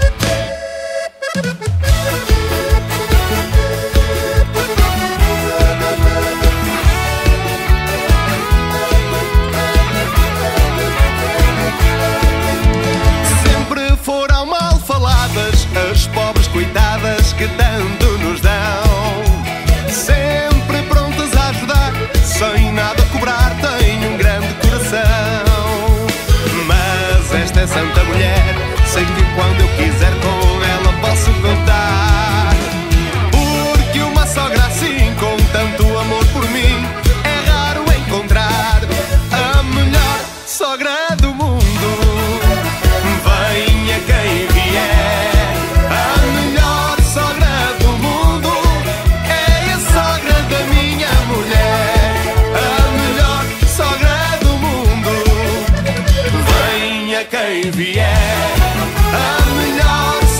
Sempre foram mal faladas as pobres coitadas que tanto nos dão. Sempre prontas a ajudar, sem nada cobrar, tem um grande coração. Mas esta é santa mulher, sei que quando eu quiser com ela posso contar. Porque uma sogra assim, com tanto amor por mim, é raro encontrar. A melhor sogra do mundo, venha quem vier. A melhor sogra do mundo é a sogra da minha mulher. A melhor sogra do mundo, venha quem vier. A melhor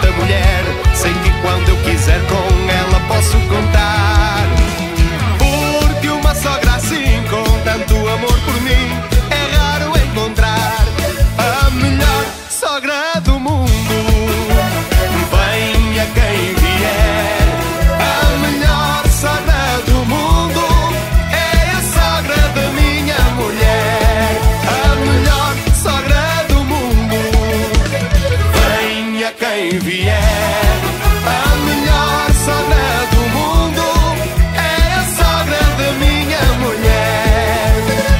santa mulher. Sei que quando eu quiser com ela posso contar. Porque uma sogra assim, com tanto amor por mim, é raro encontrar. A melhor sogra do mundo, venha quem vier. A melhor sogra do mundo é a sogra da minha mulher. A melhor sogra do mundo, venha quem vier. A melhor sogra do mundo é a sogra da minha mulher.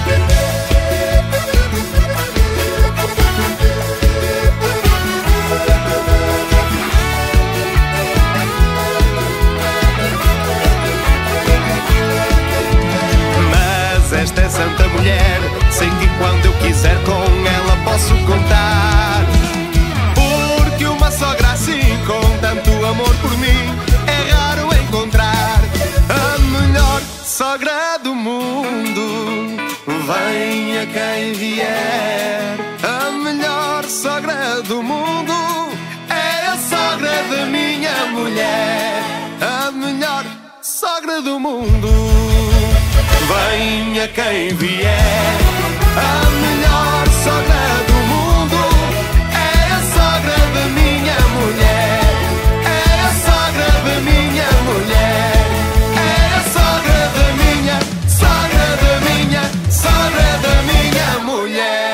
Mas esta é santa mulher, sei que quando eu quiser com ela posso contar. Porque uma sogra assim, com tanto amor por mim, é raro encontrar. A melhor sogra do mundo, venha quem vier. A melhor sogra do mundo é a sogra da minha mulher. A melhor sogra do mundo, venha quem vier. A melhor sogra do mundo é a sogra da minha mulher. É a sogra da minha mulher. É a sogra da minha, sogra da minha, sogra da minha mulher.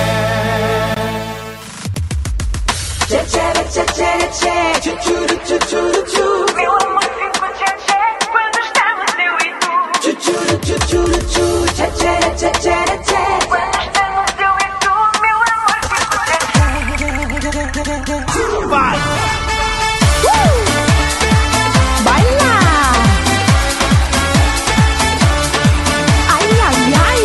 Tchê, tchê, tchê, tchê, tchê, tchê, tchuru, tchê, tchuru, tchê. Meu amor fica tchê, tchê, quando estamos eu e tu. Tchê, tchuru, tchê, tchuru, tchê, tchê, tchê, tchê, tchê, tchê. Quando estamos eu e tu, meu amor fica tchê, tchê. Vai! Uh! Baila! Ai, ai, ai!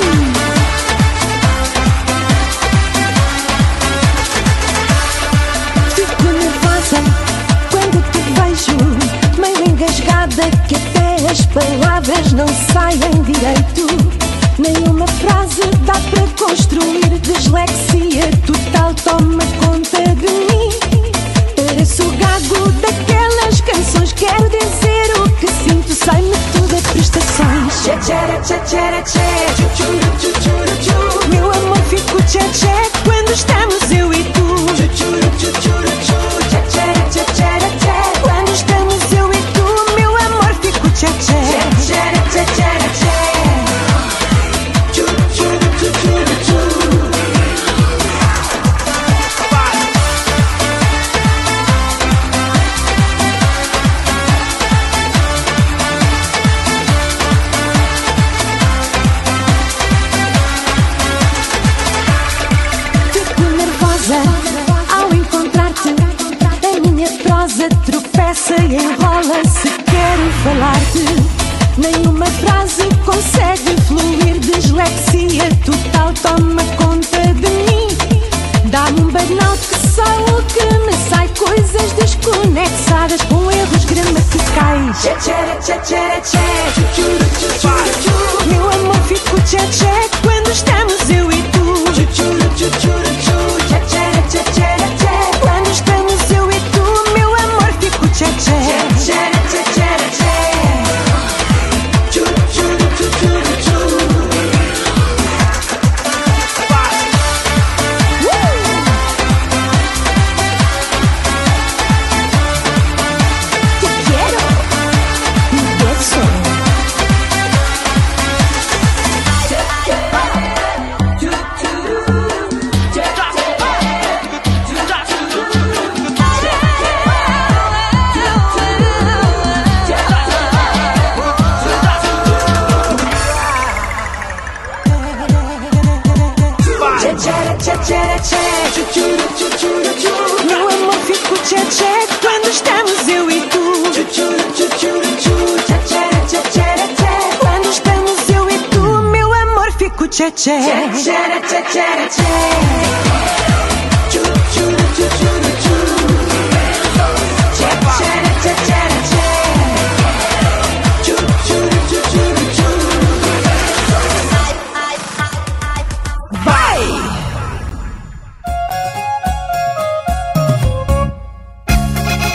Fico nervosa quando te vejo, meio engasgada, que até as palavras não saem direito. Nenhuma frase dá para construir, dislexia total toma conta de mim. Pareço o gago daquelas canções, quero dizer o que sinto, sai-me tudo a prestações. Tchê, tchê, tchê, tchê, tchê, tchuru, tchê, tchuru, tchê. Meu amor fico tchê, tchê, quando estamos eu e tu. Tchê, tchuru, tchê, tchuru, tchê, tchê, tchê, tchê, tchê. Quando estamos eu e tu, meu amor fico tchê, tchê. Tchê, tchê, tchê, tchê, tchê. Tchuru, tchuru, tchê, tchuru, tchê. Fico nervosa ao encontrar-te. A minha prosa tropeça e enrola-se, quero falar-te. Nenhuma frase consegue fluir, dislexia total toma conta de mim. Dá-me um burnout que só o que me sai, coisas desconexadas com erros gramaticais. Tchê, tchê, tchê, tchê, tchê, tchuru, tchê, tchuru, tchê. Meu amor fico tchê, tchê, quando estamos eu e tu. Tchê, tchuru, tchê, tchuru, tchê, tchê, tchê, tchê, tchê. Quando estamos eu e tu, meu amor fico tchê, tchê. Tchê, tchê, tchê, tchê, tchê. Tchuru, tchuru, tchê, tchuru, tchê. Te quero, un beso. Tchê, tchê, tchê, tchê, tchuru, tchê, tchuru, tchê. Meu amor fico tchê, tchê, quando estamos eu e tu. Tchê, tchuru, tchê, tchuru, tchê, tchê, tchê, tchê, tchê. Quando estamos eu e tu, meu amor fico tchê, tchê. Tchê, tchê, tchê, tchê, tchê. Tchuru, tchuru, tchê, tchuru, tchê. Tchê, tchê, tchê, tchê, tchê. Tchuru, tchuru, tchê, tchuru, tchê. Vai!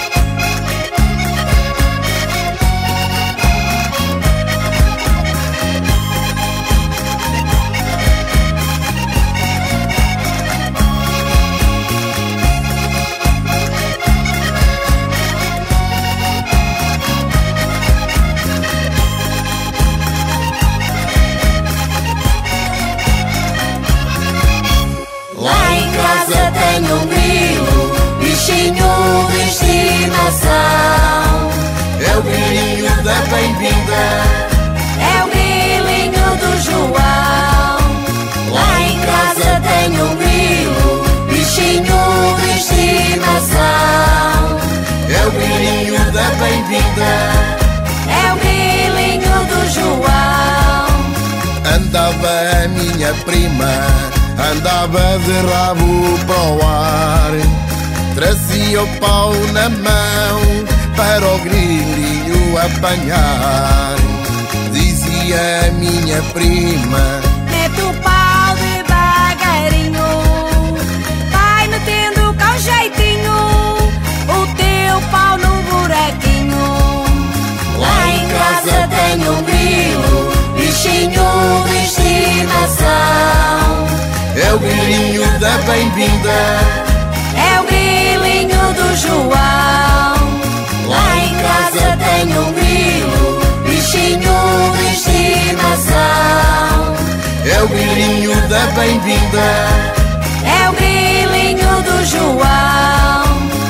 andava a minha prima, andava de rabo para o ar, trazia o pau na mão para o grilinho apanhar. Dizia a minha prima: mete o pau devagarinho, vai metendo com jeitinho o teu pau no buraquinho. Lá em casa tenho um grilo, bichinho de estimação. É o grilinho da bem-vinda, é o grilinho do João. Lá em casa tenho um grilo, bichinho de estimação. É o grilinho da bem-vinda, é o grilinho do João.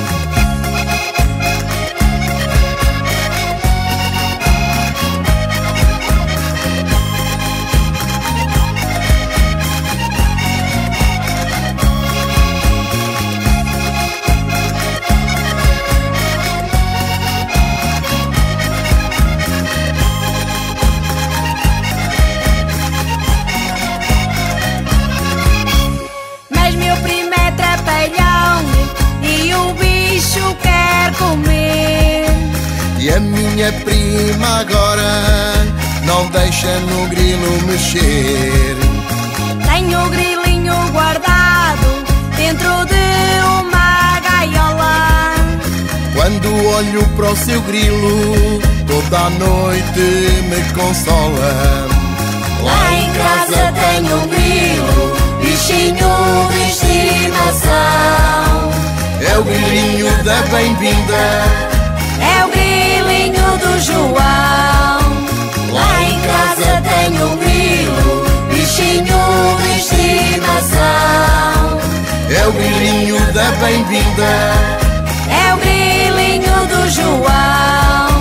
E a minha prima agora não deixa no grilo mexer. Tenho o grilinho guardado dentro de uma gaiola. Quando olho para o seu grilo, toda a noite me consola. Lá em casa tenho um grilo, bichinho de estimação. É o grilinho da bem-vinda, é o grilinho do João. Lá em casa tenho um grilo, bichinho de estimação. É o grilinho da bem-vinda, é o grilinho do João.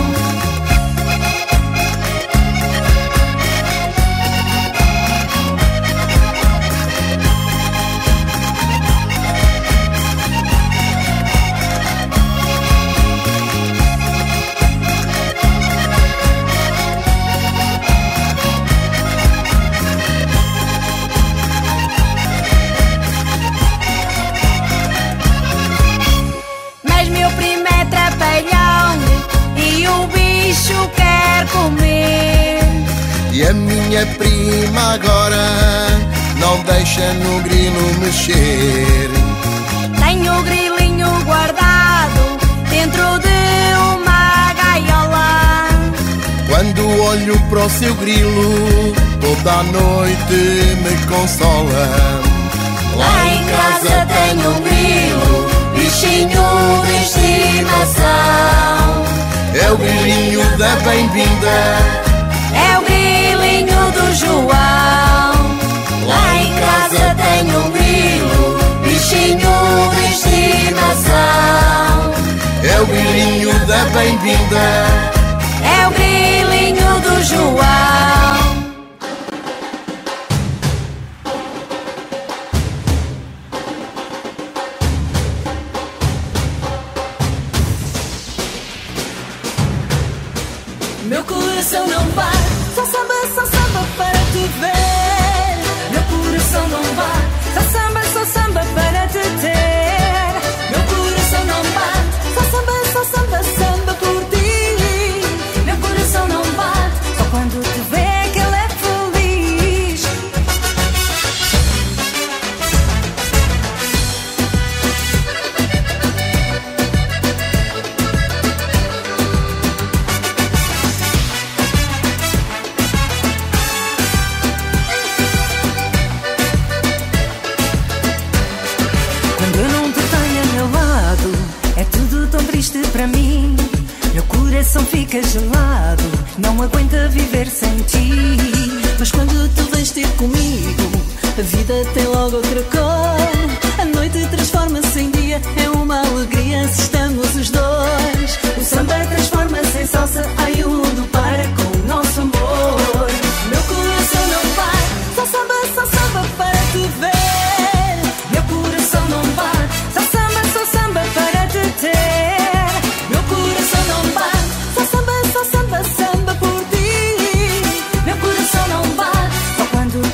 E a minha prima agora não deixa no grilo mexer. Tenho o grilinho guardado dentro de uma gaiola. Quando olho para o seu grilo, toda a noite me consola. Lá em casa tenho um grilo, bichinho de estimação. É o grilinho da bem-vinda, é o grilinho do João. Lá em casa tenho um grilo, bichinho de estimação. É o grilinho da bem-vinda, é o grilinho do João. Meu coração não bate, só samba, só samba para te ver. Meu coração não bate, só samba, só samba para te ter. Meu coração não bate, só samba, só samba, samba por ti. Meu coração não bate, só quando te vê que ele é feliz. Triste para mim, meu coração fica gelado, não aguenta viver sem ti. Mas quando tu vens ter comigo, a vida tem logo outra cor. A noite transforma-se em dia, é uma alegria se estamos os dois. O samba transforma-se em salsa, ai o mundo para com o nosso amor. Meu coração não vai, só samba, só samba para te ver. Meu coração não vai, só samba, só samba para te ter. Samba por ti, meu coração não bate, só quando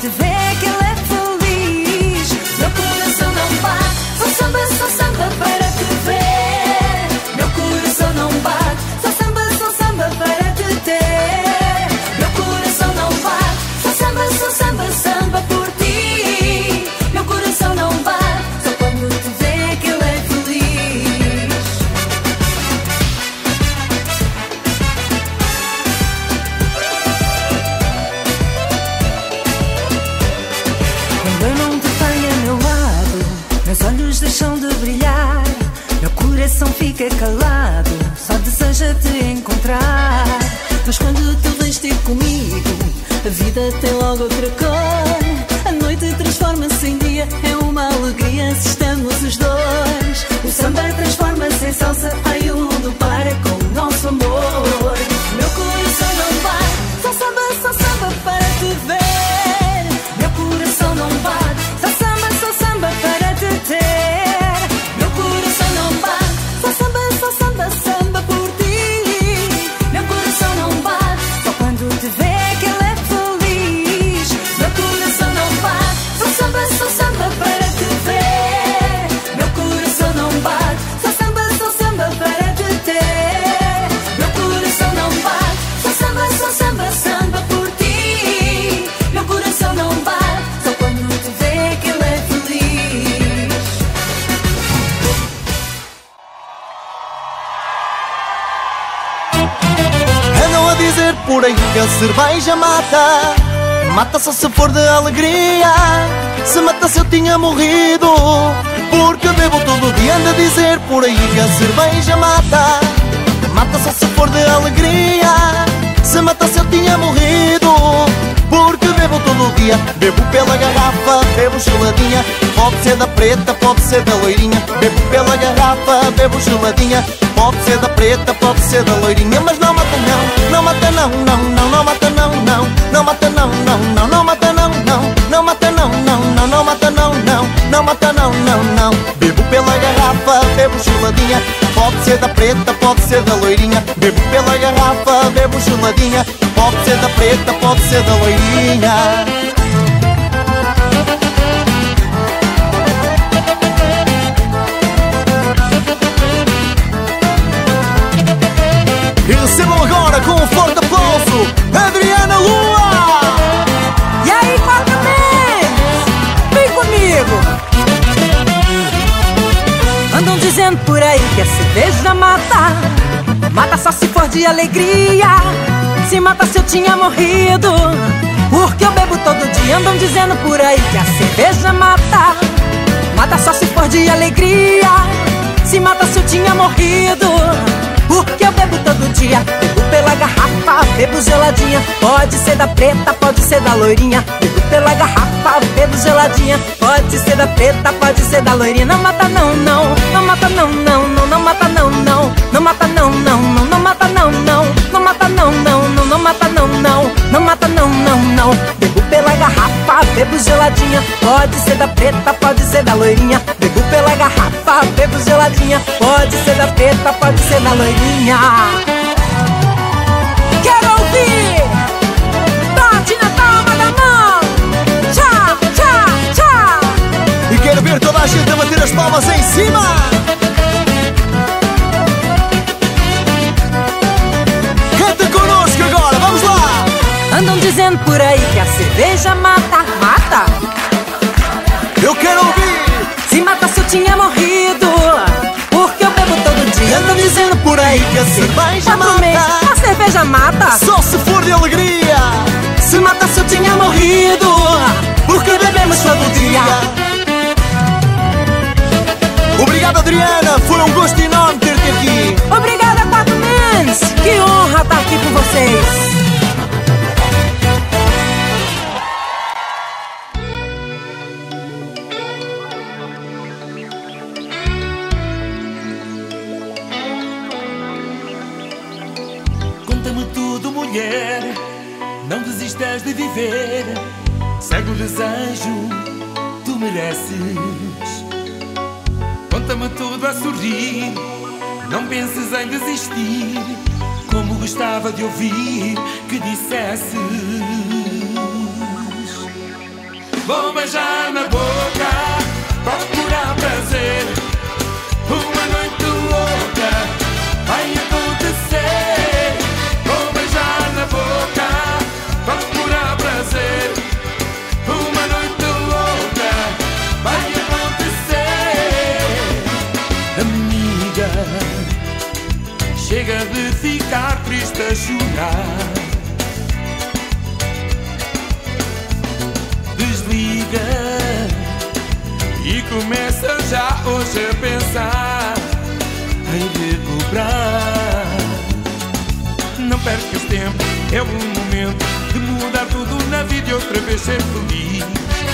coração fica calado, só deseja te encontrar. Mas quando tu vens ter comigo, a vida tem logo outra cor. A noite transforma-se em dia, é uma alegria se estamos os dois. O samba transforma-se em salsa, ai o mundo para com o nosso amor. Meu coração não bate, só samba, só samba para te ver. Meu coração não bate, só samba, só samba para te ter. Meu coração não bate, só samba, só samba, samba por ti. Meu coração não bate, só quando te vê que ele é feliz. Meu coração não bate, só samba, só samba para te ver. Meu coração não bate, só samba, só samba para te ter. Meu coração não bate, só samba, só samba, samba por ti. Meu coração não bate, só quando te vê que ele é feliz. Andam a dizer por aí que a cerveja mata, mata só se for de alegria. Se mata se eu tinha morrido, porque bebo todo dia. Anda a dizer por aí que a cerveja mata, mata só se for de alegria. Se mata se eu tinha morrido, porque bebo todo dia. Bebo pela garrafa, bebo geladinha. Pode ser da preta, pode ser da loirinha. Bebo pela garrafa, bebo geladinha. Pode ser da preta, pode ser da loirinha. Mas não mata não, não mata não, não, não, não mata não, não. Não mata não, não, não, não mata não, não. Não mata não, não, não, não mata não, não. Não mata não, não, não. Bebo pela garrafa, bebo geladinha. Pode ser da preta, pode ser da loirinha. Bebo pela garrafa, bebo geladinha. Pode ser da preta, pode ser da loirinha. E recebam agora com um forte aplauso Adriana Lua! E aí, quatro meses, vem comigo! Andam dizendo por aí que a cerveja mata, mata só se for de alegria. Se mata se eu tinha morrido, porque eu bebo todo dia. Andam dizendo por aí que a cerveja mata, mata só se for de alegria. Se mata se eu tinha morrido, porque eu bebo todo dia. Bebo pela garrafa, bebo geladinha. Pode ser da preta, pode ser da loirinha. Bebo pela garrafa, bebo geladinha. Pode ser da preta, pode ser da loirinha. Não mata não, não, não mata não, não, não, não mata não, não. Não mata não, não, não, não mata não, não. Não mata não, não, não, não mata não, não. Não mata não, não, não. Bebo pela garrafa, bebo geladinha. Pode ser da preta, pode ser da loirinha. Bebo pela garrafa, bebo geladinha. Pode ser da preta, pode ser da loirinha. Quero ouvir! Bate na palma da mão! Tchá, tchá, tchá! E quero ver toda a gente a bater as palmas em cima! Canta connosco agora, vamos lá! Andam dizendo por aí que a cerveja mata, mata! Eu quero ouvir! Se mata se eu tinha morrido, porque eu bebo todo dia. Andam dizendo por aí que a cerveja mata, a cerveja mata só se for de alegria. Se mata se eu tinha morrido, porque bebemos todo dia. Obrigado, Adriana, foi um gosto enorme ter-te aqui. Obrigada, Quatro Mens, que honra estar aqui com vocês. Conta-me tudo, mulher, não desistas de viver. Segue o desejo, tu mereces. Conta-me tudo a sorrir, não penses em desistir. Como gostava de ouvir que dissesses: vou beijar na boca, procurar prazer. Uma noite louca vai acontecer. Vou beijar na boca, procurar prazer. Uma noite louca vai acontecer. Amiga, chega de ficar triste a chorar. Desliga e começa já hoje a pensar hei de cobrar. Não percas tempo, é o momento de mudar tudo na vida e outra vez ser feliz.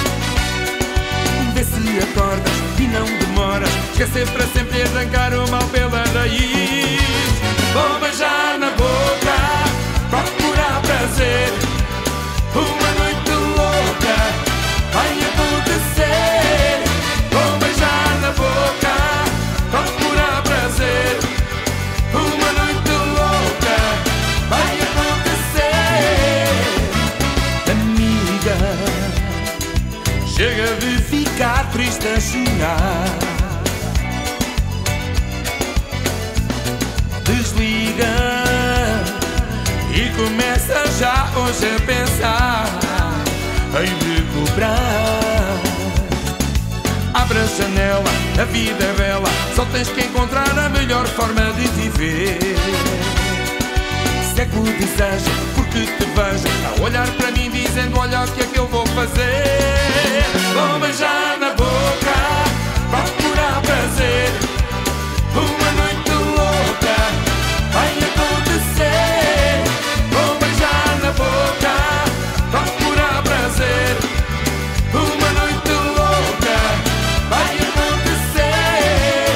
Vê se acordas e não demoras, esquecer para sempre arrancar o mal pela raiz. Vou beijar na boca, procurar prazer, uma noite louca vai acontecer. Vou beijar na boca, procurar prazer, uma noite louca vai acontecer. Amiga, chega de ficar triste a chorar. Desliga e começa já hoje a pensar, hei de cobrar. Abre a janela, a vida é bela, só tens que encontrar a melhor forma de viver. Segue o desejo, porque te vejo a olhar para mim dizendo, olha o que é que eu vou fazer. Vou beijar na boca, procurar prazer, uma noite louca vai acontecer. Vou beijar na boca, procurar prazer, uma noite louca vai acontecer.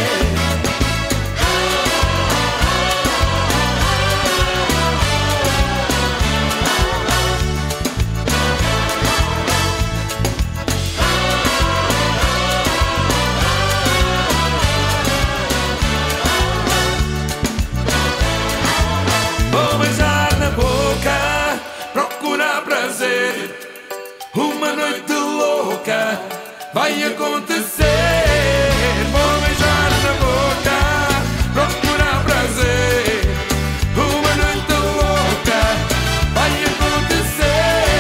Vou beijar na boca, procurar prazer, uma noite louca vai acontecer. Vou beijar na boca, procurar prazer, uma noite louca vai acontecer.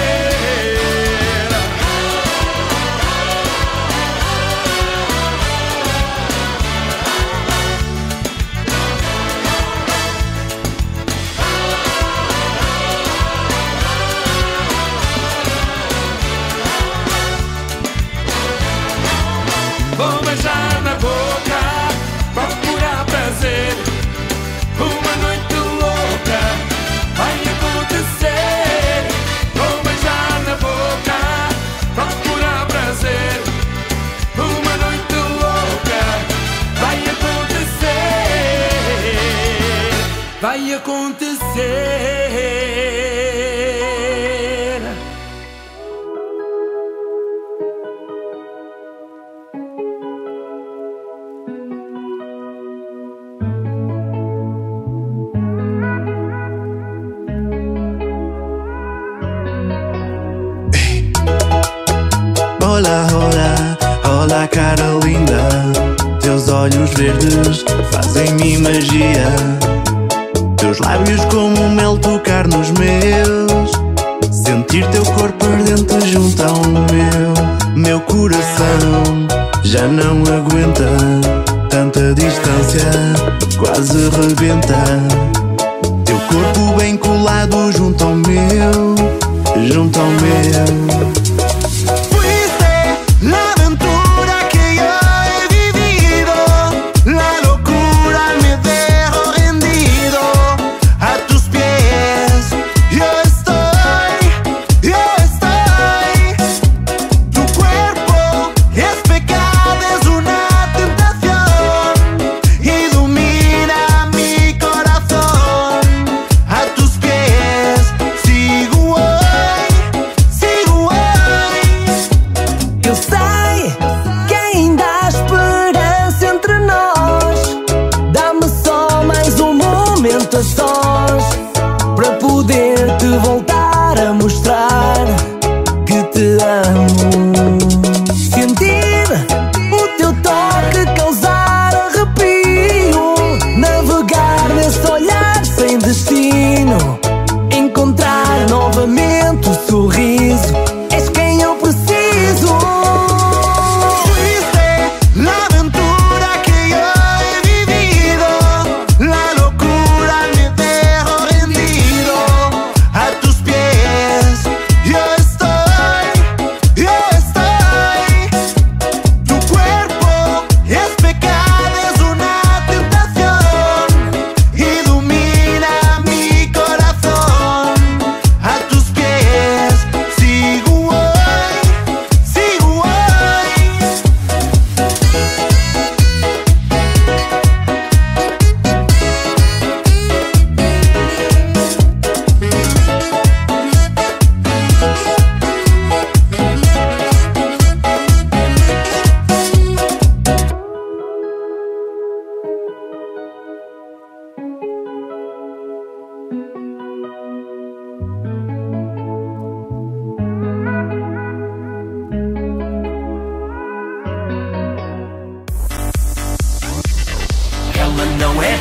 Vou beijar na boca, procurar prazer, uma noite louca vai acontecer. Vou beijar na boca, procurar prazer, uma noite louca vai acontecer. Vai acontecer. Olá, olá, olá cara linda, teus olhos verdes fazem-me magia, teus lábios como mel tocar nos meus, sentir teu corpo ardente junto ao meu. Meu coração já não aguenta tanta distância, quase rebenta. Teu corpo bem colado junto ao meu, junto ao meu. La aventura que yo he vivido, la locura me dejó rendido a tus pies. Yo estoy, yo estoy. Tu cuerpo es pecado, es una tentación y domina mi corazón. A tus pies sigo hoy, sigo hoy.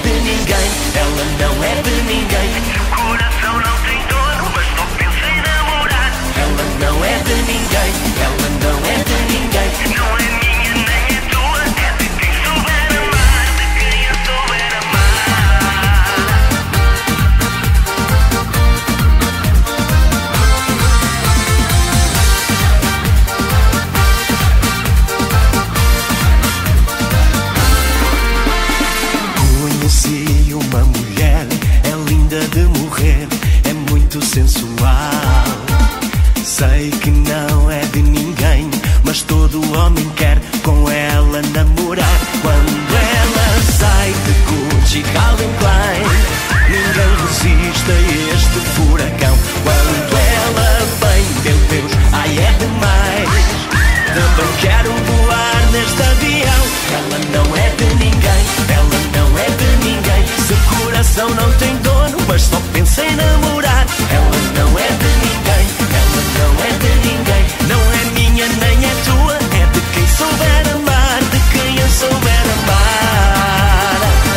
de ninguém, ela não é de ninguém. Seu coração não tem dono, mas só pensa em namorar. Ela não é de ninguém, ela não é de ninguém. Não é minha nem é tua, é de quem souber amar, de quem eu souber Conheci uma mulher, é linda de morrer, é muito sensual. Sei que não é de ninguém, mas todo homem quer com ela namorar. Quando ela sai de Gucci, Calvin Klein, ninguém resiste a este furacão. Quando ela vem, meu Deus, ai é demais. Também quero voar neste avião. Ela não é de ninguém, ela não é de ninguém. Seu coração não tem dono, mas só pensa em namorar. Ela não é de ninguém, ela não é de ninguém. Não é minha nem é tua, é de quem souber amar, de quem eu souber amar.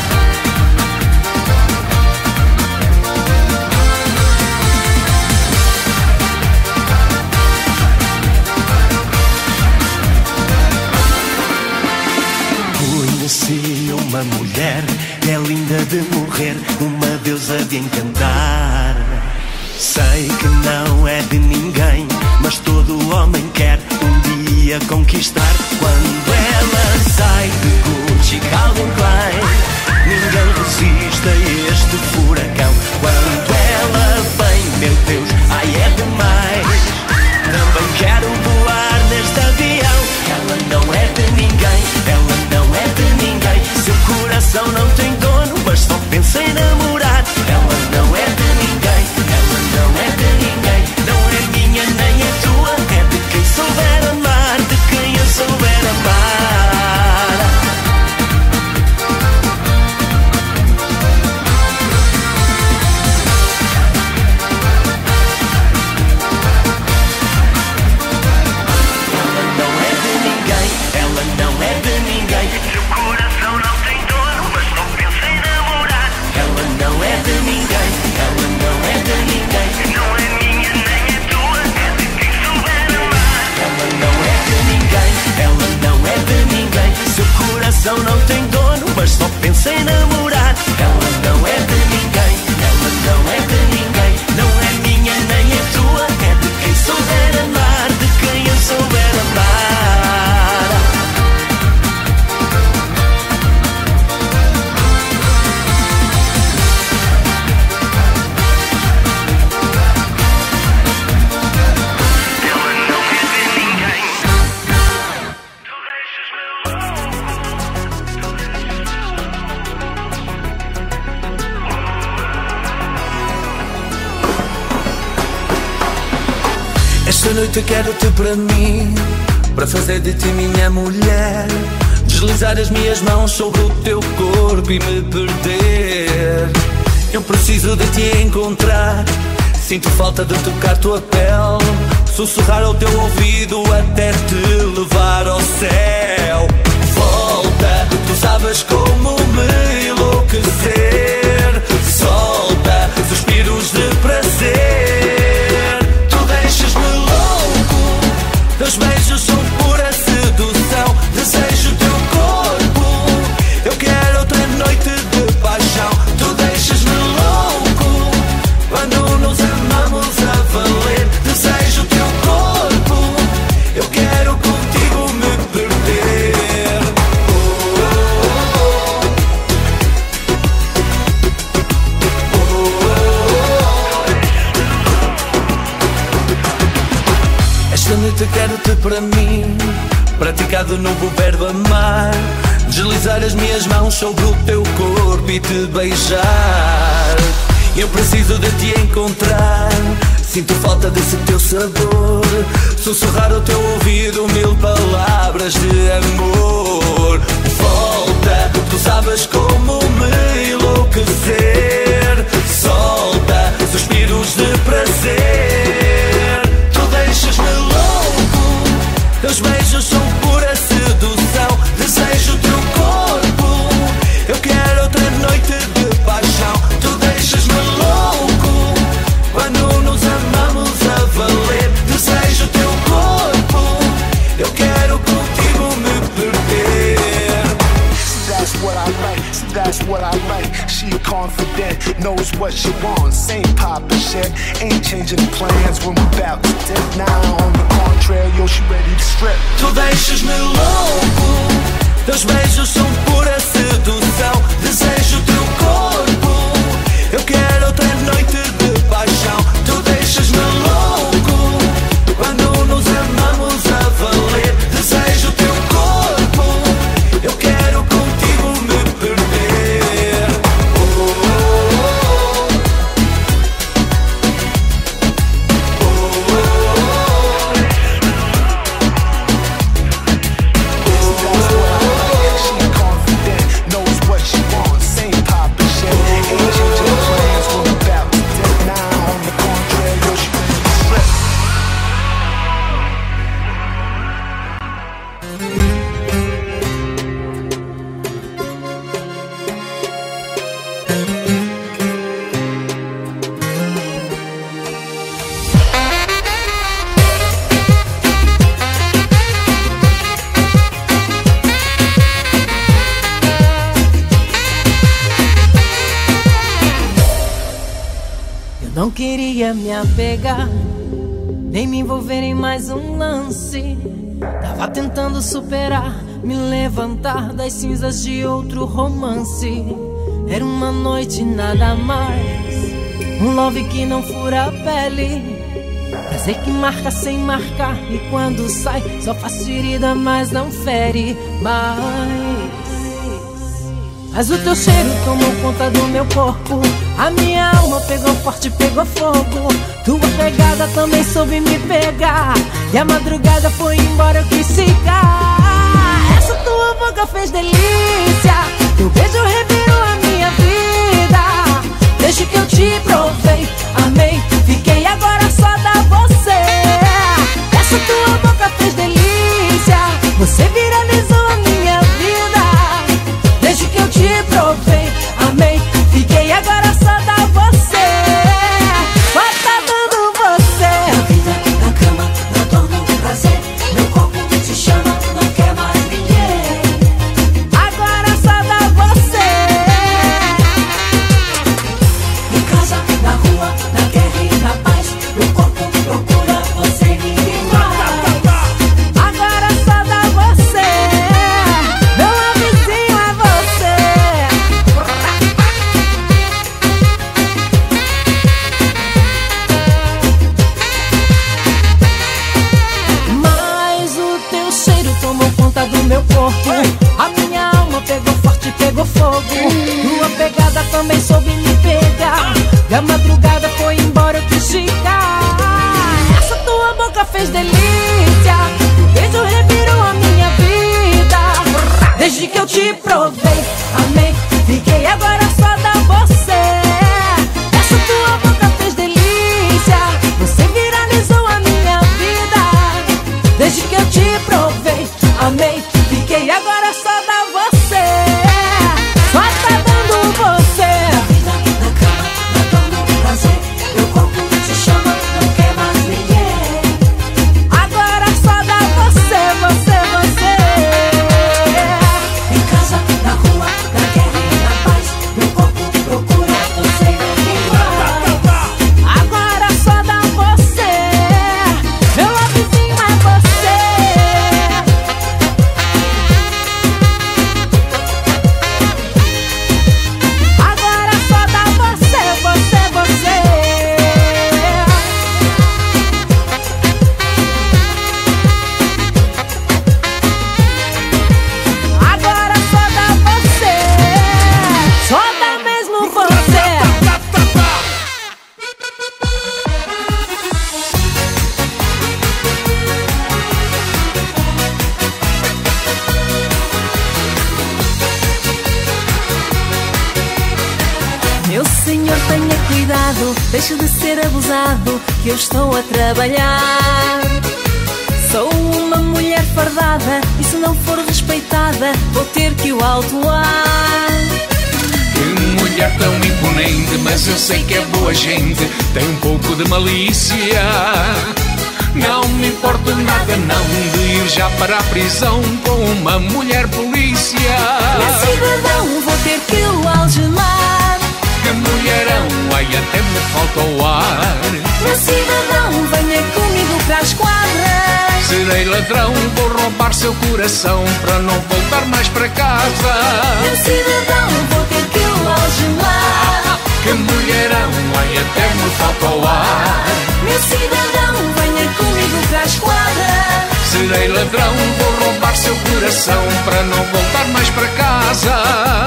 Conheci uma mulher, é linda de morrer, uma deusa de encantar. Sei que não é de ninguém, mas todo homem quer um dia conquistar. Quando ela sai de Gucci, Calvin Klein, ninguém resiste a este furacão. Quando ela vem, meu Deus, ai é demais. Também quero voar neste avião. Ela não é de ninguém, ela não é de ninguém. Seu coração não tem dono, mas só pensa em namorar. Ela não é de ninguém, ela não é de ninguém. Não é minha nem é tua, é de quem souber amar, de quem eu souber amar. Ela não é de ninguém, ela não é de ninguém. Seu coração não tem dono, mas só pensa em namorar. Ela não é de ninguém, ela não é de ninguém. Não é minha nem é tua, é de quem souber amar. Ela não é de ninguém, ela não é de ninguém. Seu coração não tem dono, mas só pensa em namorar. Ela não é de ninguém, ela não é de ninguém. Não é minha nem é tua, é de quem souber amar, de quem eu souber amar. Esta noite quero-te para mim, para fazer de ti minha mulher, deslizar as minhas mãos sobre o teu corpo e me perder. Eu preciso de te encontrar, sinto falta de tocar tua pele, sussurrar ao teu ouvido até te levar ao céu. Volta, tu sabes como me enlouquecer, solta suspiros de prazer. Tu deixas-me louco, teus beijos são pura sedução. Desejo teu corpo, eu quero outra noite de paixão. Tu deixas-me louco, quando nos amamos a valer. Desejo teu corpo, eu quero contigo me perder. Oh, oh, oh. Oh, oh. Esta noite quero-te para mim, praticar de novo o verbo amar, deslizar as minhas mãos sobre o teu corpo e te beijar. Eu preciso de te encontrar, sinto falta desse teu sabor, sussurrar ao teu ouvido mil palavras de amor. Volta, tu sabes como me enlouquecer, solta suspiros de prazer. Tu deixas-me louco, teus beijos são pura sedução. Desejo teu corpo, eu quero outra noite confident, knows what she wants. Same poppin' shit, ain't changing the plans when we're about to dip. Now on the contrary, yo, she ready to strip. Tu deixas-me louco, teus beijos são pura sedução. Desejo teu corpo, eu quero outra noite de paixão. Tu deixas-me louco, quando nos amamos a valer. Desejo teu corpo, eu quero contigo me perder. Oh, oh, oh. Oh, oh, oh. She confident, knows what she wants. Same poppin' shit, ain't changing the plans when we're about to dip. Now on the contrary, yo, she ready to slip. Não queria me apegar, nem me envolver em mais um lance. Tava tentando superar, me levantar das cinzas de outro romance. Era uma noite nada mais, um love que não fura a pele. Prazer que marca sem marcar, e quando sai só faz ferida, mas não fere mais. Mas o teu cheiro tomou conta do meu corpo, a minha alma pegou forte, pegou fogo. Tua pegada também soube me pegar, e a madrugada foi embora, eu quis ficar. Essa tua boca fez delícia, teu beijo revirou a minha vida. Desde que eu te provei, amei, fiquei agora só da você. Essa tua boca fez delícia, você viralizou a minha vida. Desde que eu te provei, amei, fiquei agora só da você. Só tá dando você. Na vida, na cama, na dor, no prazer. Meu corpo te chama, não quer mais ninguém. Agora só dá você. Em casa, na rua, na guerra e na paz. Meu corpo procura você e ninguém mais. Agora só dá você. Meu vizinho é você. Mas o teu cheiro tomou conta do meu corpo, a minha alma pegou forte, pegou fogo. Tua pegada também soube me pegar, e a madrugada foi embora, eu quis ficar. Essa tua boca fez delícia, o beijo revirou a minha vida. Desde que eu te provei, amei, fiquei agora só da você. Essa tua boca fez delícia, você viralizou a minha vida. Desde que eu te provei, amei, fiquei agora só da você. Só tá dando você. Na cama, na dor, no prazer. Meu corpo te chama, não quer mais ninguém. Agora só dá você, você, você. Em casa, na rua, na guerra e na paz. Meu corpo procura você e ninguém mais. Agora só dá você. Meu vizinho é você. Agora só dá você, você, você. Agora só dá você. Só dá mesmo você. Meu senhor, tenha cuidado, deixe de ser abusado, que eu estou a trabalhar. Sou uma mulher fardada, e se não for respeitada, vou ter que o autuar. Que mulher tão imponente, mas eu sei que é boa gente, tem um pouco de malícia. Não me importo nada não de ir já para a prisão com uma mulher polícia. Meu cidadão, vou ter que o algemar. Que ai até me falta o ar. Meu cidadão, venha comigo para as quadras. Serei ladrão, vou roubar seu coração para não voltar mais para casa. Meu cidadão, vou ter que o algemar. Que mulherão, ai até me falta o ar. Meu cidadão, venha comigo para as quadras. Serei ladrão, vou roubar seu coração para não voltar mais para casa.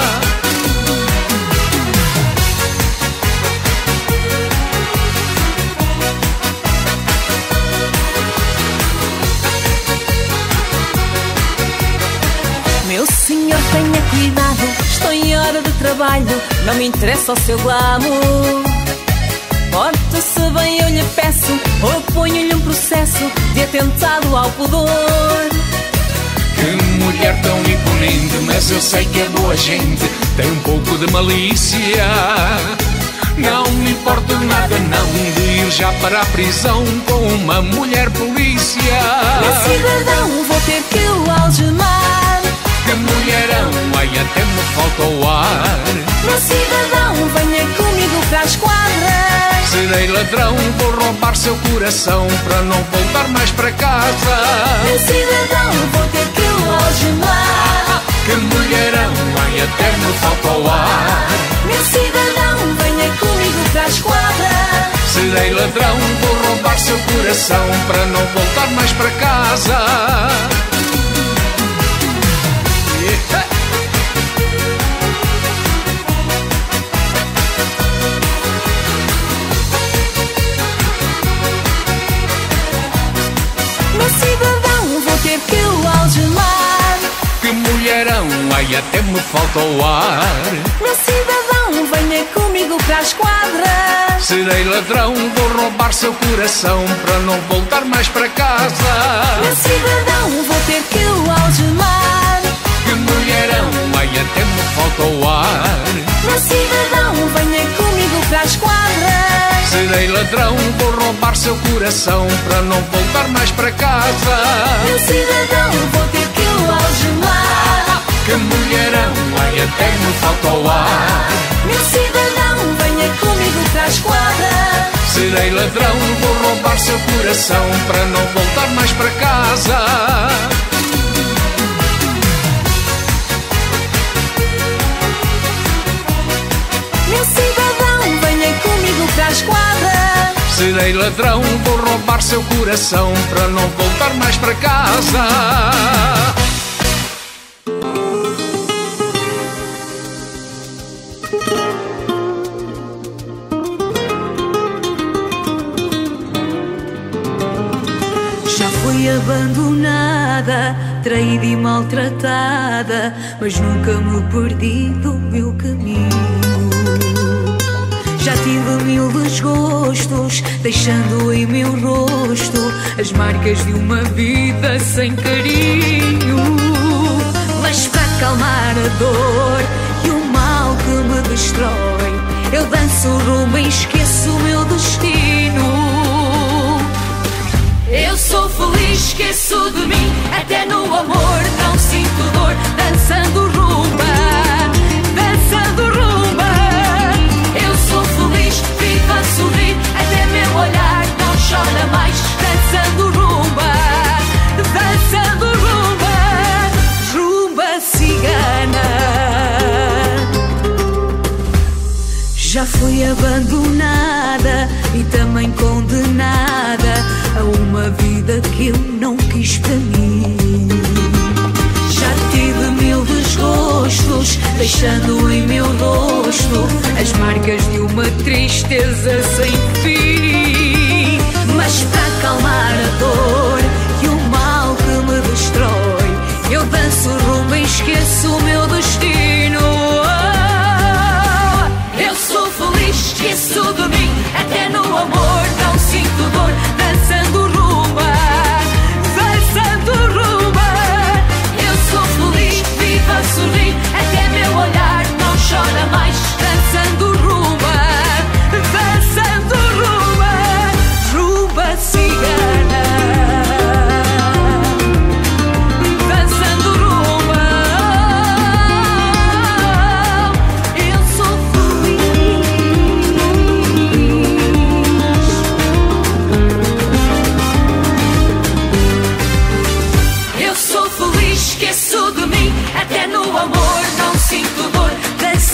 Meu senhor, tenha cuidado, estou em hora de trabalho, não me interessa o seu glamour. Porte-se bem, eu lhe peço, ou ponho-lhe um processo de atentado ao pudor. Que mulher tão imponente, mas eu sei que é boa gente, tem um pouco de malícia. Não me importa nada não de ir já para a prisão com uma mulher polícia. Meu cidadão, vou ter que o algemar. Que mulherão, ai até me falta o ar. Meu cidadão, venha comigo para as quadras. Serei ladrão, vou roubar seu coração para não voltar mais para casa. Meu cidadão, vou ter que o algemar. Que mulherão, ai até me falta o ar. Meu cidadão, venha comigo para as quadras. Serei ladrão, vou roubar seu coração para não voltar mais para casa. Meu cidadão, vou ter que o algemar. Que mulherão, ai até me falta o ar. Meu cidadão, venha comigo para as quadras. Serei ladrão, vou roubar seu coração para não voltar mais para casa. Meu cidadão, vou ter que o algemar. Que mulherão, ai até me falta o ar. Meu cidadão, venha comigo para as quadras. Serei ladrão, vou roubar seu coração para não voltar mais para casa. Meu cidadão, vou ter que o algemar. Que mulherão, ai até me falta o ar. Meu cidadão, venha comigo para as quadras. Serei ladrão, vou roubar seu coração para não voltar mais para casa. Meu cidadão, venha comigo para as quadras. Serei ladrão, vou roubar seu coração para não voltar mais para casa. Já fui abandonada, traída e maltratada, mas nunca me perdi do meu caminho. Já tive mil desgostos, deixando em meu rosto as marcas de uma vida sem carinho. Mas para acalmar a dor e o mal que me destrói, eu danço rumba e esqueço o meu destino. Eu sou feliz, esqueço de mim, até no amor não sinto dor, dançando rumba, dançando rumba. Eu sou feliz, vivo a sorrir, até meu olhar não chora mais, dançando rumba, dançando rumba, rumba cigana. Já fui abandonada e também condenada a uma vida que eu não quis para mim. Já tive mil desgostos, deixando em meu rosto as marcas de uma tristeza sem fim. Mas para acalmar a dor e o mal que me destrói, eu danço rumba e esqueço o meu destino. Oh, eu sou feliz, esqueço de mim, até no amor não sinto dor, dançando rumba, dançando rumba. Eu sou feliz, vivo a sorrir, até meu olhar não chora mais, dançando rumba, dançando rumba, rumba cigana.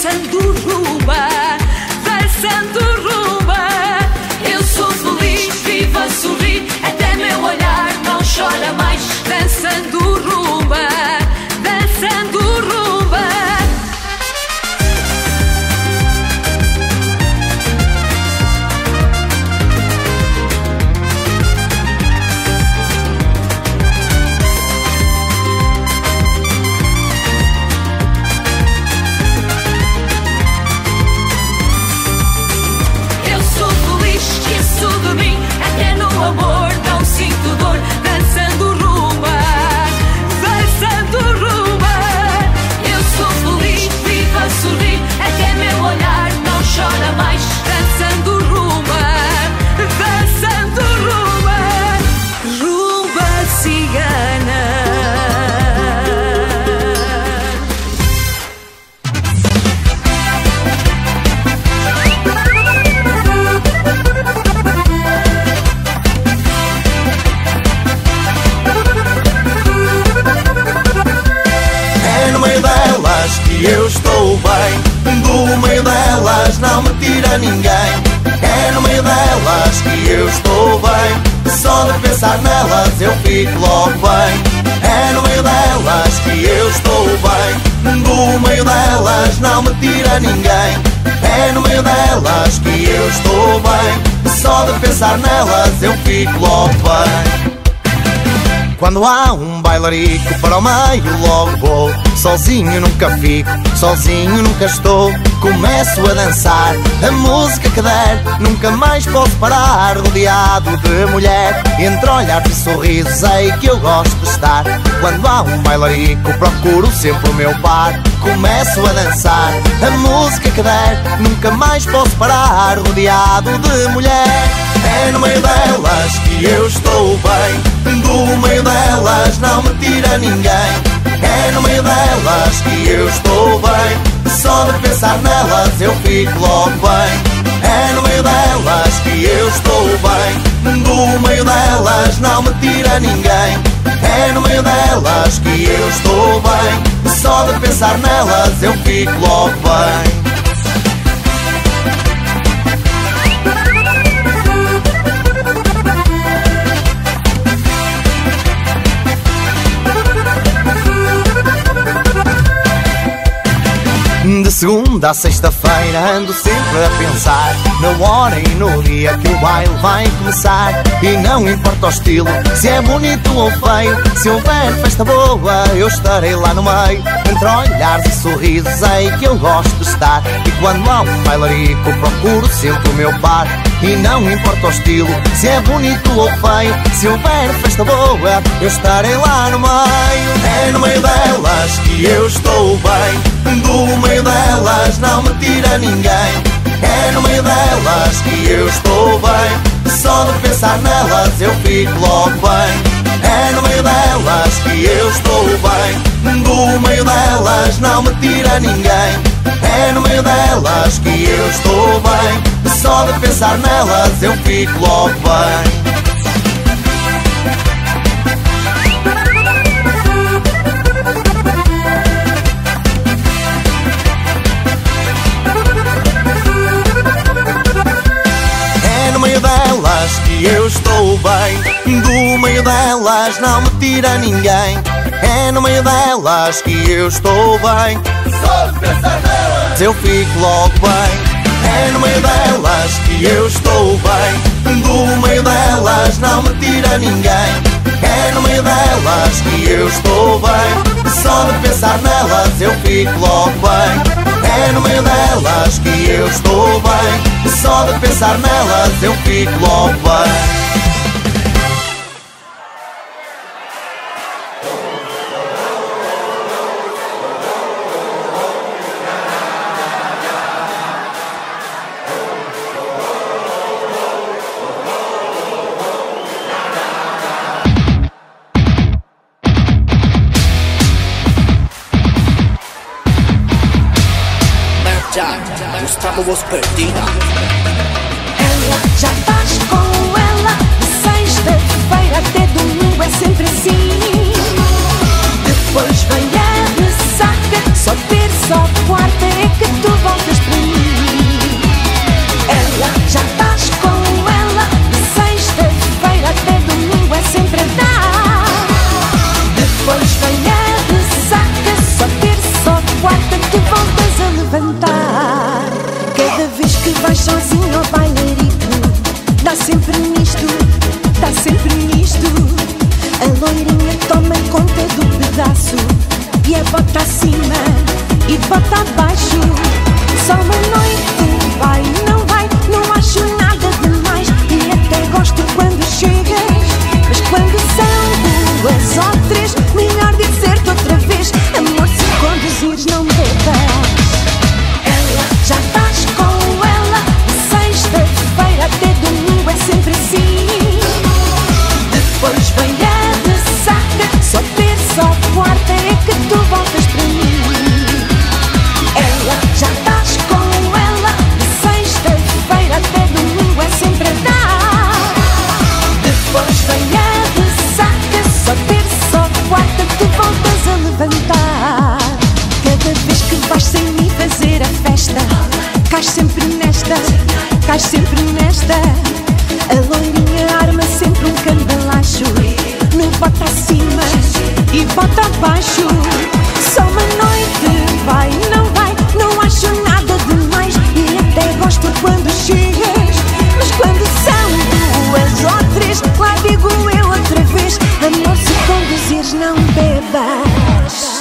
dançando rumba, dançando rumba. Eu sou feliz, vivo a sorrir, até meu olhar não chora mais. Dançando rumba, dançando rumba. Eu sou feliz, esqueço de mim, até no amor não sinto dor. Dançando rumba, dançando rumba. Eu sou feliz, vivo a sorrir, até meu olhar não chora mais. Dançando rumba, dançando rumba. Rumba cigana. É no meio delas que eu estou bem, do meio delas não me tira ninguém. É no meio delas que eu estou bem, só de pensar nelas eu fico logo bem. É no meio delas que eu estou bem, do meio delas não me tira ninguém. É no meio delas que eu estou bem, só de pensar nelas eu fico logo bem. Quando há um bailarico para o meio logo vou, sozinho nunca fico, sozinho nunca estou. Começo a dançar, a música que der, nunca mais posso parar. Rodeado de mulher, entre olhares e sorrisos sei que eu gosto de estar. Quando há um bailarico procuro sempre o meu par. Começo a dançar, a música que der, nunca mais posso parar. Rodeado de mulher, é no meio delas que eu estou bem, do meio delas não me tira ninguém. É no meio delas que eu estou bem, só de pensar nelas eu fico logo bem. É no meio delas que eu estou bem, do meio delas não me tira ninguém. É no meio delas que eu estou bem, só de pensar nelas eu fico logo bem. De segunda a sexta-feira ando sempre a pensar na hora e no dia que o baile vai começar. E não importa o estilo, se é bonito ou feio, se houver festa boa eu estarei lá no meio. Entre olhares e sorrisos sei que eu gosto de estar. E quando há um bailarico procuro sempre o meu par. E não importa o estilo, se é bonito ou feio, se houver festa boa eu estarei lá no meio. É no meio delas que eu estou bem, do meio delas não me tira ninguém. É no meio delas que eu estou bem, só de pensar nelas eu fico logo bem. É no meio delas que eu estou bem, do meio delas não me tira ninguém. É no meio delas que eu estou bem, só de pensar nelas eu fico logo bem. Que eu estou bem, do meio delas não me tira ninguém. É no meio delas que eu estou bem, só de pensar nelas eu fico logo bem. É no meio delas que eu estou bem, do meio delas não me tira ninguém. É no meio delas que eu estou bem, só de pensar nelas eu fico logo bem. É no meio delas que eu estou bem, só de pensar nelas eu fico logo bem. Estávamos perdida. Ela já faz com ela, de sexta-feira até domingo é sempre assim. Depois vem a ressaca, só terça ou quarta é que tudo bota abaixo. Só uma noite, vai, não vai, não acho nada demais. E até gosto quando chegas, mas quando são duas ou três, lá digo eu outra vez: amor, se conduzires não bebas.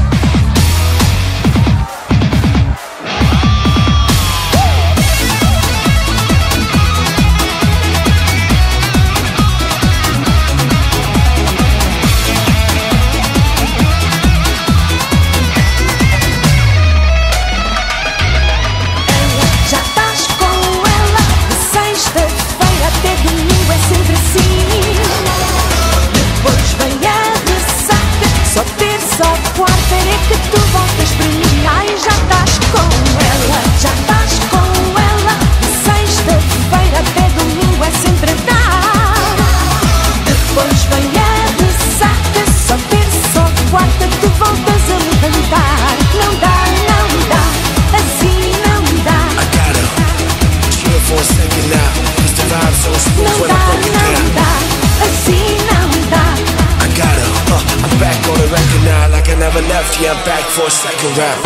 Never left, yeah, I'm back for a second round.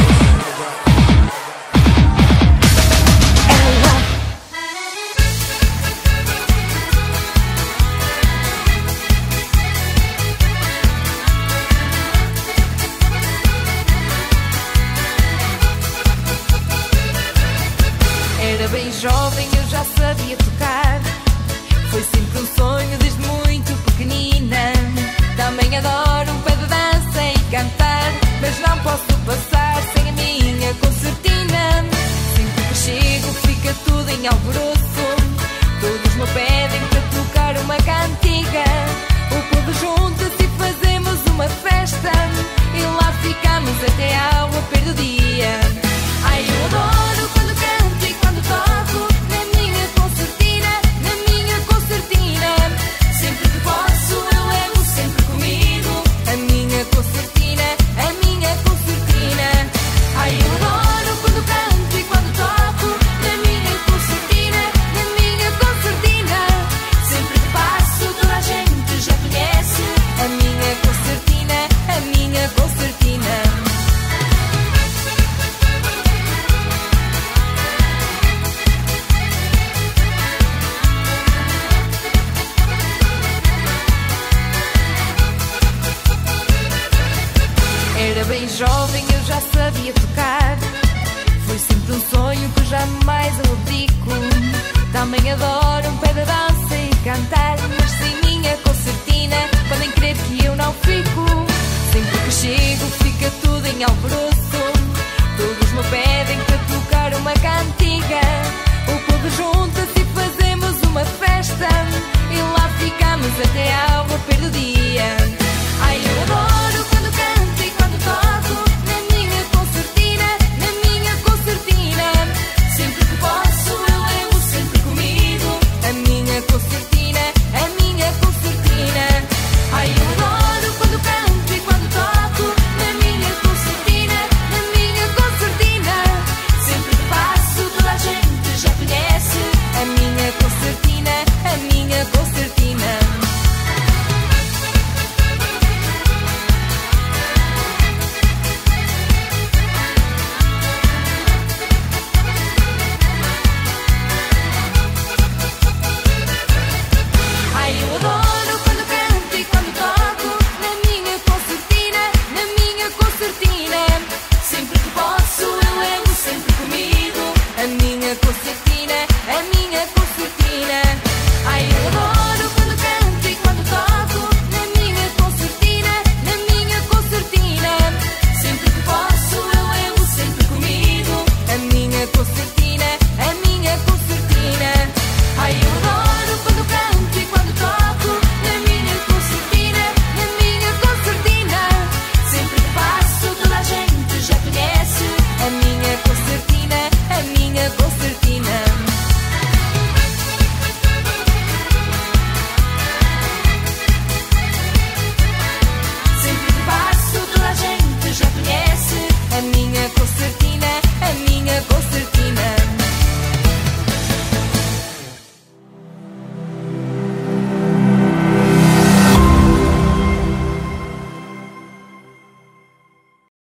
Era bem jovem, eu já sabia tocar. Foi sempre um sonho desde muito pequenina. Também adoro um pé de dança e cantar, mas não posso passar sem a minha concertina. Sempre que chego fica tudo em alvoroço. Todos me pedem para tocar uma cantiga. O povo junta-se e fazemos uma festa, e lá ficamos até ao apero do dia. Ai, eu adoro quando canto e quando toco na minha concertina, na minha concertina. Sempre que posso eu levo sempre comigo a minha concertina, a minha concertina. Ai, eu adoro quando canto e quando toco na minha concertina, na minha concertina. Sempre que passo toda a gente já conhece a minha concertina, a minha concertina. Era bem jovem, eu já sabia tocar. Foi sempre um sonho que jamais eu abdico. Também adoro um pé de dança e cantar.